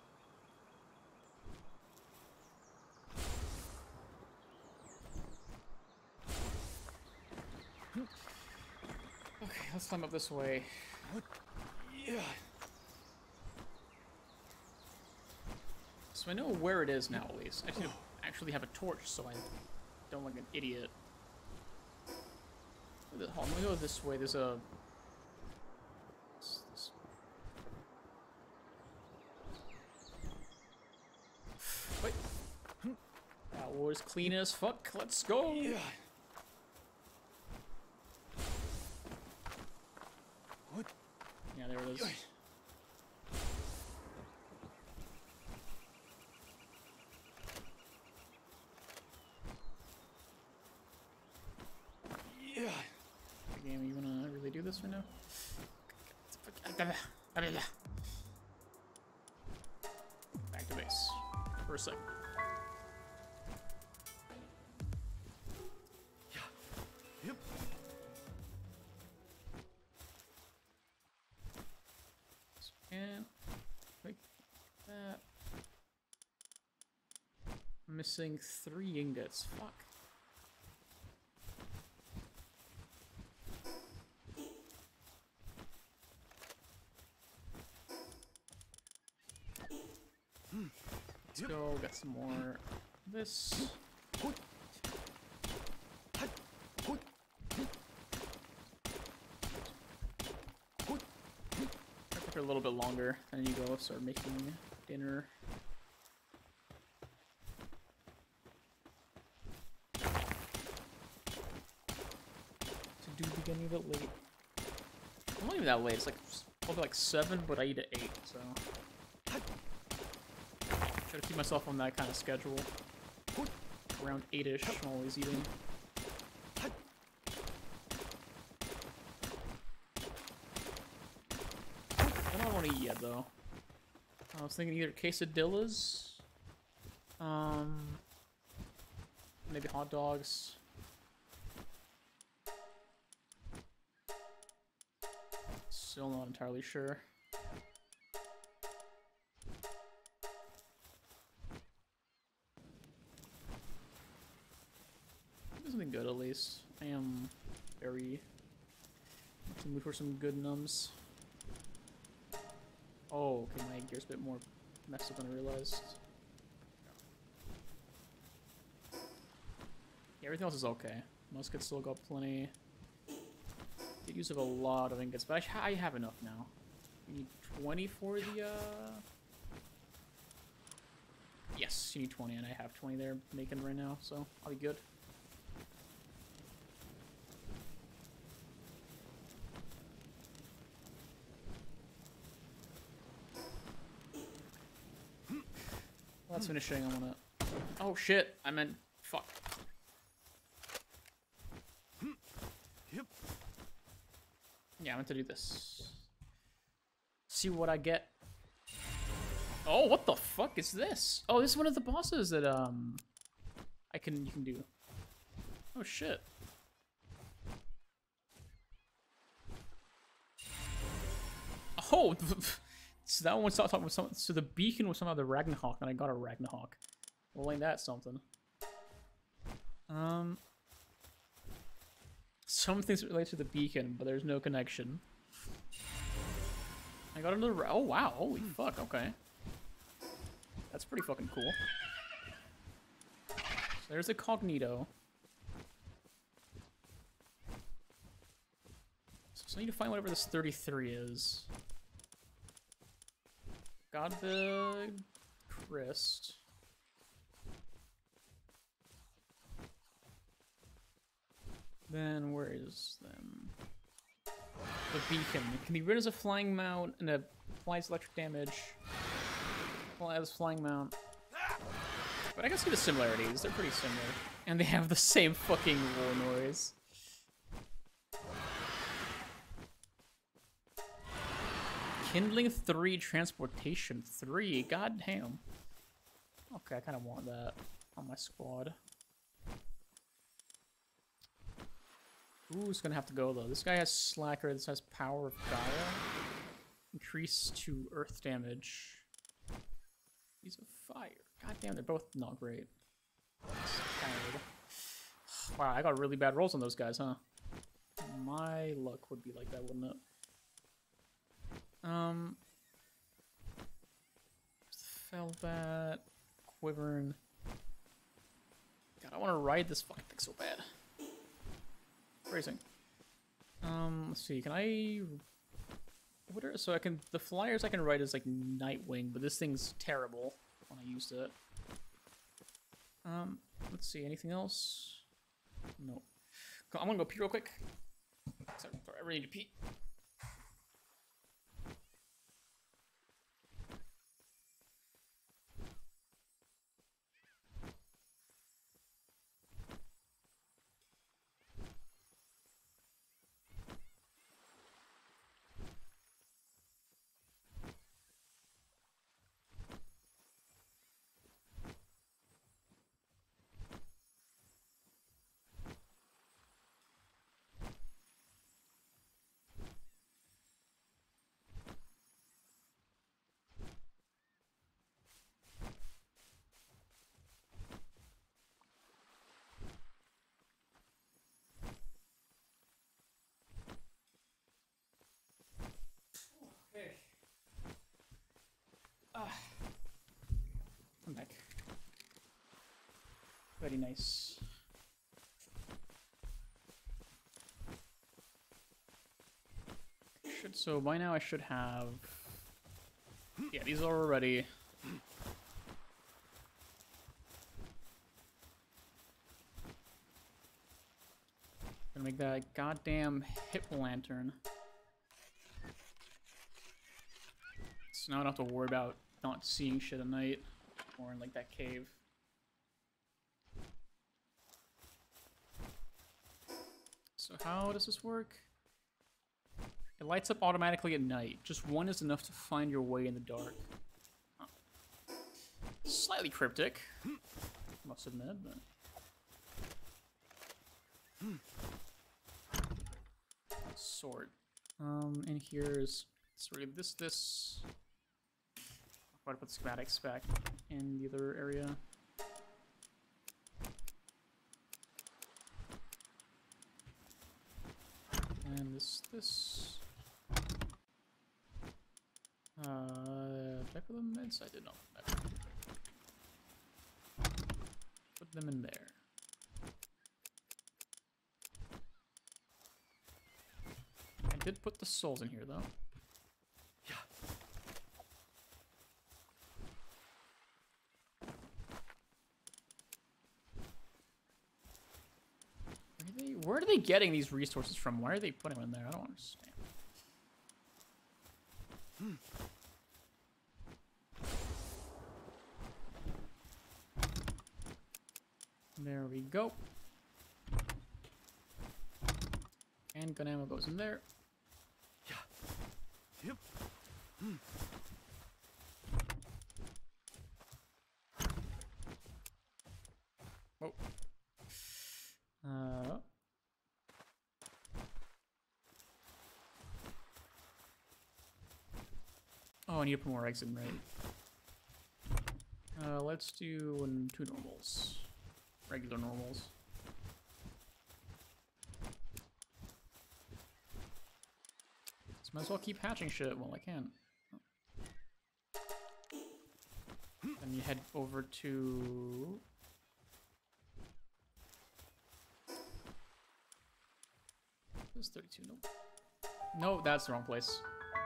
okay, let's climb up this way. What? Yeah. So I know where it is now, at least. I should actually have a torch so I don't look like an idiot. Hold on, let me go this way. There's a. What's this? Wait. That was clean as fuck. Let's go. Yeah. What? Yeah, there it is. Yeah. Game, you wanna really do this right now? Back to base for a second. Yeah. Yep. And like that. Missing three ingots. Fuck. Let's go, got some more of this. Took a little bit longer, then you go start making dinner. To do beginning a bit late. I'm not even that late, it's like probably like seven, but I eat at eight, so. Try to keep myself on that kind of schedule. Around eight-ish, I'm always eating. I don't want to eat yet, though. I was thinking either quesadillas, um, Maybe hot dogs. Still not entirely sure. Something good at least. I am very in the mood for some good nums. Oh, okay, my gear's a bit more messed up than I realized. Yeah, everything else is okay. Muskets still got plenty. Did use of a lot of ingots, but I, ha I have enough now. You need twenty for the, uh... Yes, you need twenty, and I have twenty there making right now, so I'll be good. Well, that's finishing. I wanna. Oh shit! I meant fuck. Yep. Yeah, I meant to do this. See what I get. Oh, what the fuck is this? Oh, this is one of the bosses that um, I can you can do. Oh shit. Oh. So that one was talking about something. So the beacon was somehow the Ragnarok, and I got a Ragnarok. Well, ain't that something? Um, some things relate to the beacon, but there's no connection. I got another. Oh wow! Holy fuck! Okay, that's pretty fucking cool. So there's a Cognito. So I need to find whatever this thirty-three is. Got the Crest. Then where is them? The beacon. It can be rid as a flying mount and it applies electric damage. Applies flying mount. But I can see the similarities. They're pretty similar. And they have the same fucking roar noise. Kindling three, transportation three. God damn. Okay, I kind of want that on my squad. Who's gonna have to go though? This guy has Slacker. This has Power of Gaia. Increase to Earth damage. He's a fire. God damn, they're both not great. Wow, I got really bad rolls on those guys, huh? My luck would be like that, wouldn't it? Um, Felbat, Quivern. God, I want to ride this fucking thing so bad. Racing. Um, let's see. Can I? What are so I can the flyers I can ride is like Nightwing, but this thing's terrible when I used it. Um, let's see. Anything else? No. I'm gonna go pee real quick. Sorry, I really need to pee. I'm back. Very nice. Should so by now I should have. Yeah, these are already. Gonna make that goddamn hip lantern. So now I don't have to worry about not seeing shit at night or in like that cave. So how does this work? It lights up automatically at night. Just one is enough to find your way in the dark. Huh. Slightly cryptic, must admit, but sort. Um, in here is sort of this, this. I'll put schematics back in the other area. And this, this. Uh, did I put them inside? I did not. Put them in there. I did put the souls in here, though. Yeah. Where are they, where are they getting these resources from? Why are they putting them in there? I don't understand. Hmm. There we go. And gun ammo goes in there. Yeah. Yep. Hmm. Oh. Uh. Oh, I need to put more eggs in, right? Uh, let's do one, two normals. Regular normals. So might as well keep hatching shit while I can. Then you head over to... This is thirty-two, nope. No, that's the wrong place.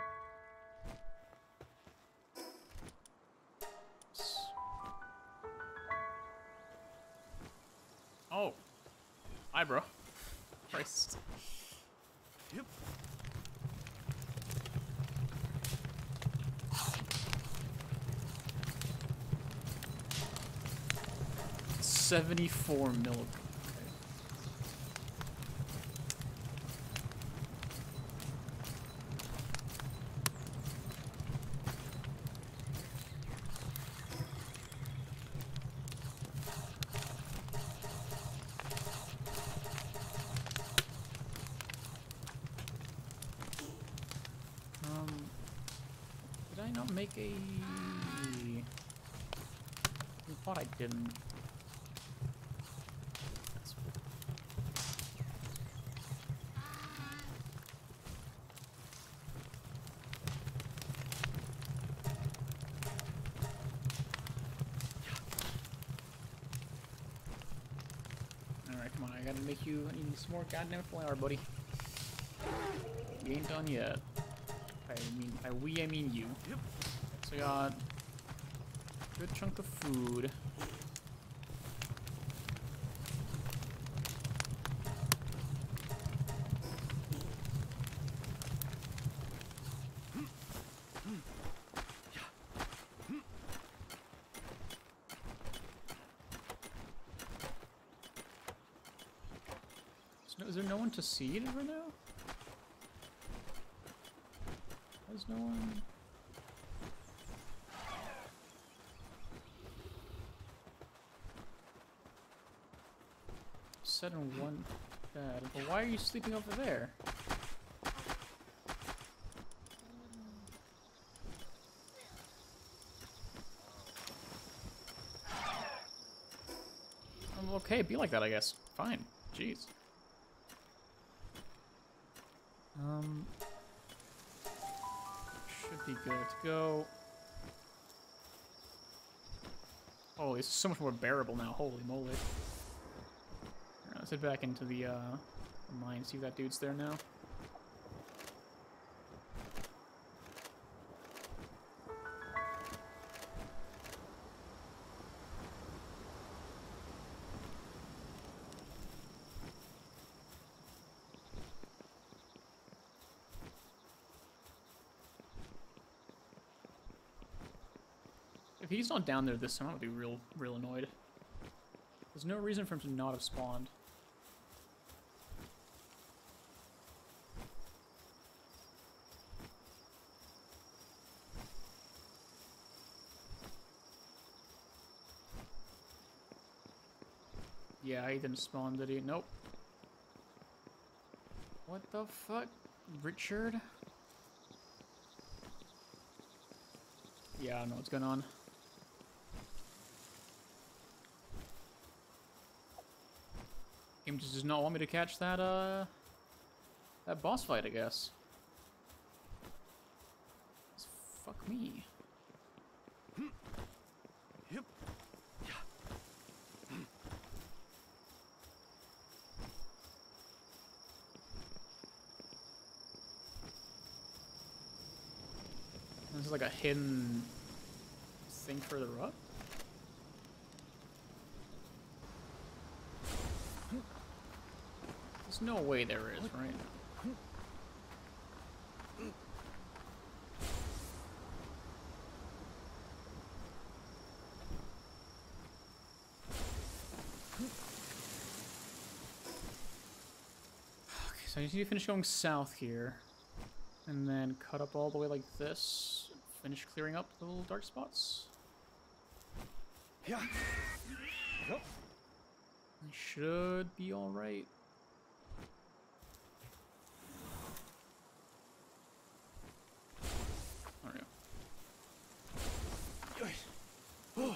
Oh. Hi, bro. Christ. Yep. seventy-four milk. Okay. Um, did I not make a... I thought I didn't. Alright, come on, I gotta make you I need some more goddamn flour, buddy. You ain't done yet. I mean, by we, I mean you. Yep. So I got a good chunk of food. Is, no, is there no one to seed right now? There's no one. Set in one bed. But why are you sleeping over there? I'm okay, be like that, I guess. Fine. Jeez. Um. Should be good to go. Oh, this is so much more bearable now. Holy moly. Alright, let's head back into the uh, mine, see if that dude's there now. If he's not down there this time, I would be real, real annoyed. There's no reason for him to not have spawned. Yeah, he didn't spawn, did he? Nope. What the fuck? Richard? Yeah, I don't know what's going on. Game just does not want me to catch that, uh... that boss fight, I guess. Fuck me. Yep. This is like a hidden thing further up. There's no way there is, right? Okay, so I just need to finish going south here. And then cut up all the way like this. Finish clearing up the little dark spots. Yeah. Yep. I should be alright. There we go.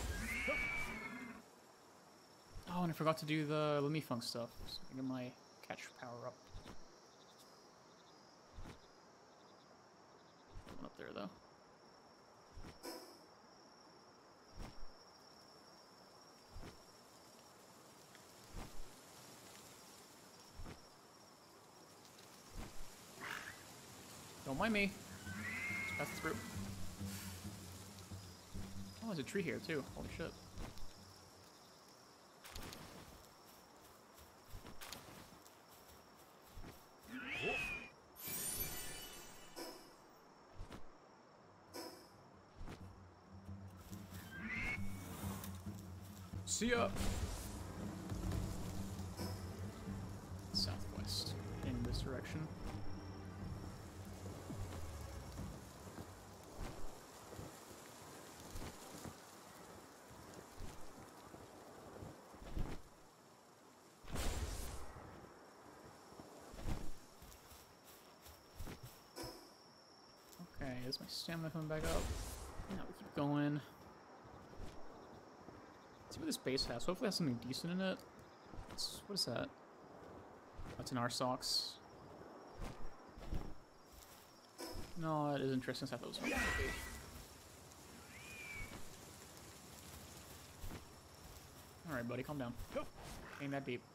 Oh, and I forgot to do the Lemmy Funk stuff. So I get my catch power up. One up there though. Don't mind me. Just pass through. Oh, there's a tree here too. Holy shit. See ya. Southwest in this direction. Okay, is my stamina coming back up? Now we keep going. Let's see what this base has. Hopefully it has something decent in it. It's, what is that? That's an R socks. No, it is interesting. I thought it was okay. Alright, buddy, calm down. Ain't that deep.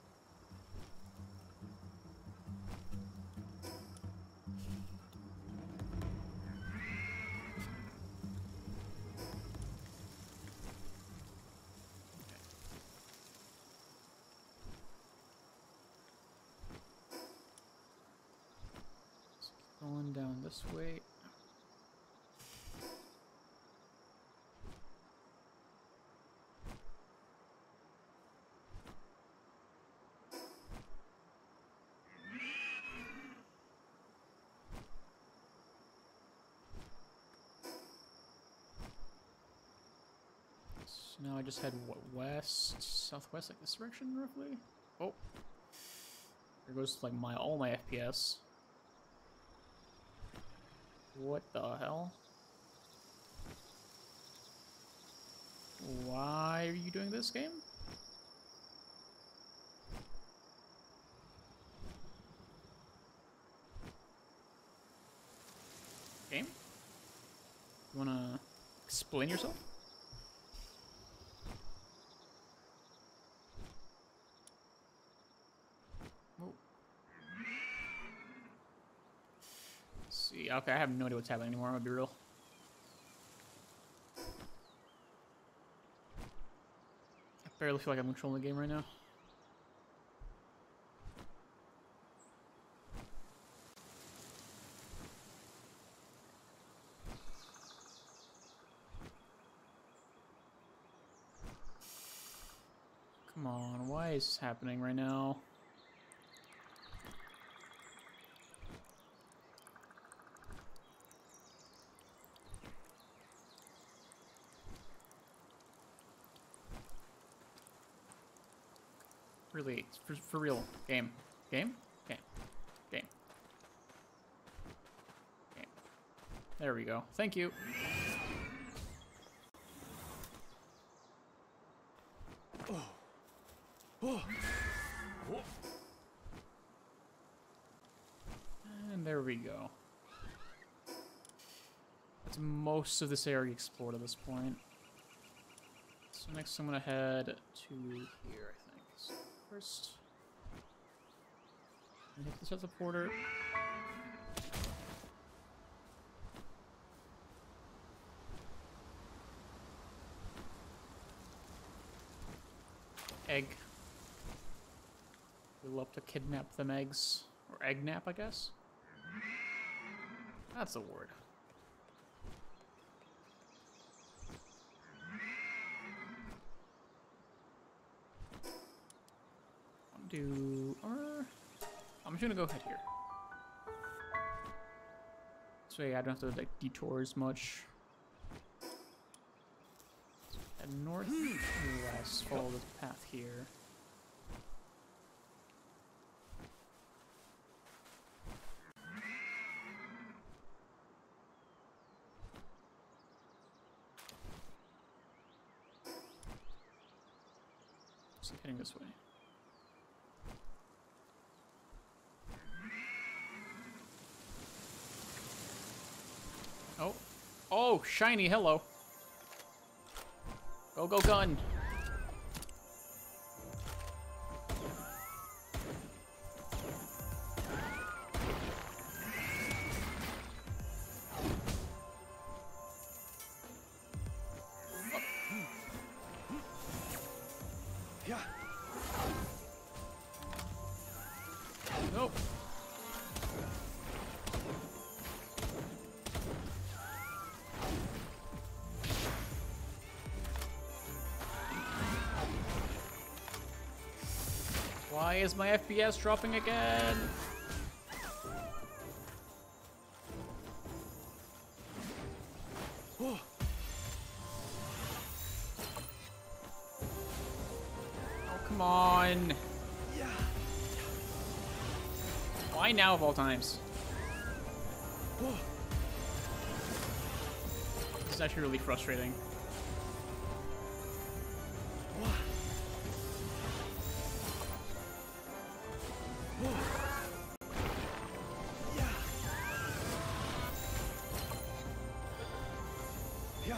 Going down this way. So now I just head what, west, southwest, like this direction, roughly. Oh, there goes like my all my F P S. What the hell? Why are you doing this, game? Game? You wanna explain yourself? Whoa. See, okay, I have no idea what's happening anymore, I'm gonna be real. I barely feel like I'm controlling the game right now. Come on, why is this happening right now? Really, for, for real. Game. Game? Game. Game. There we go. Thank you. Oh. Oh. Oh. And there we go. That's most of this area explored at this point. So next I'm gonna head to here, I think. So first, I'm gonna hit the teleporter. Egg. We love to kidnap them eggs. Or egg nap, I guess. That's a word. Do or I'm just gonna go ahead here. So yeah, I don't have to like detour as much. And north and west, follow this path here. So heading this way. Oh. Oh, shiny, hello. Go, go, gun. Yeah. Nope. Why is my F P S dropping again? Oh. Oh, come on. Yeah. Why now of all times? Oh. This is actually really frustrating. What? Oh. Yeah. Yeah.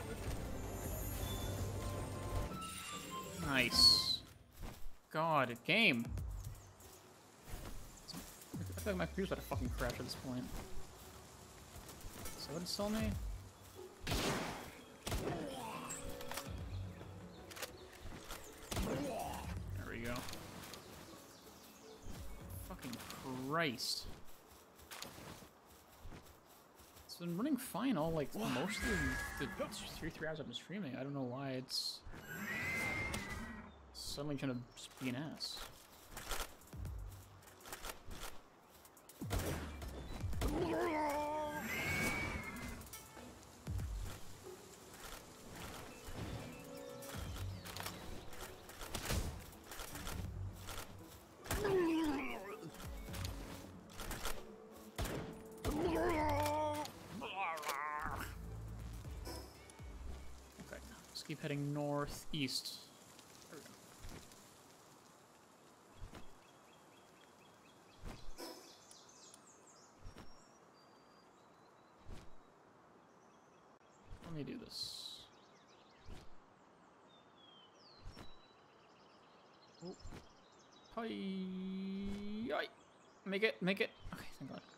Nice. God, game. I feel like my computer's about to fucking crash at this point. So what did it tell me? There we go. Fucking Christ. It's been running fine all, like, most of the, the three, three hours I've been streaming. I don't know why it's suddenly trying to just be an ass. Okay, let's keep heading northeast. There we go. Let me do this. Oh. Hi. Hi. Make it, make it. Okay, thank God.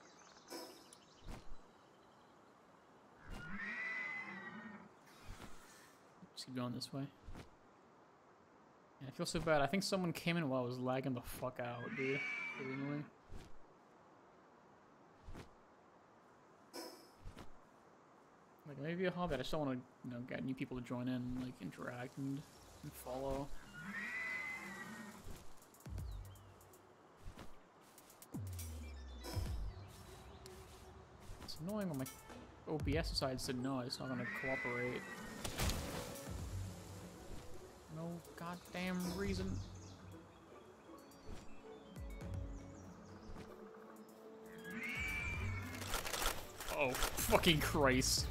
Just keep going this way. Yeah, I feel so bad. I think someone came in while I was lagging the fuck out, dude. Really annoying. Like, maybe a hobby. I just don't want to, you know, get new people to join in, like, interact and, and follow. It's annoying when my O B S decides to no, it's not going to cooperate. No goddamn reason. Uh oh. fucking Christ.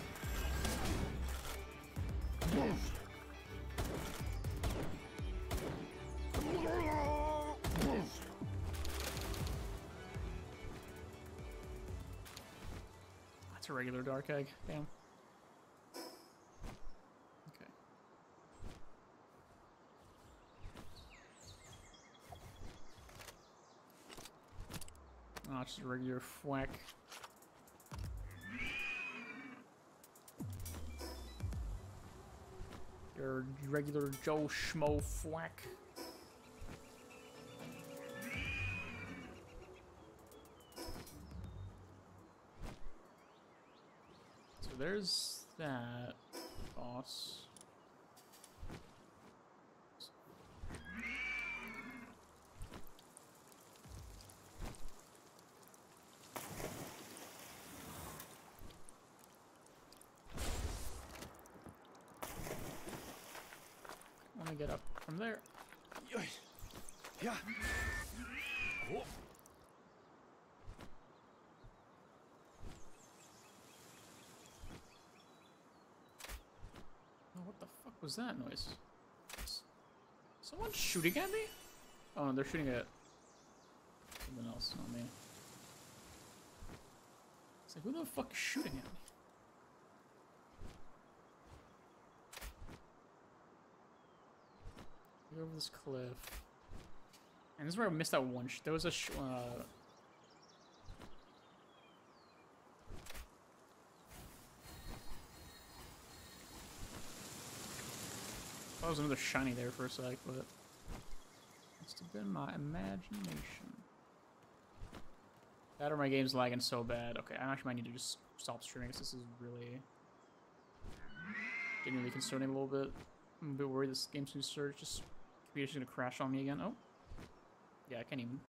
That's a regular dark egg. Damn. Okay. Oh, it's just a regular thwack. Your regular Joe Schmo thwack. So there's that boss. Let me get up from there. Yeah. Oh. Oh, what the fuck was that noise? Someone shooting at me? Oh, no, they're shooting at something else, not me. It's like, who the fuck is shooting at me? Go over this cliff. And this is where I missed that one. Sh there was a sh uh, thought there was another shiny there for a sec, but must have been my imagination. That or my game's lagging so bad. Okay, I actually might need to just stop streaming because this is really getting really concerning a little bit. I'm a bit worried this game's gonna start just computer's gonna crash on me again. Oh, yeah, I can't even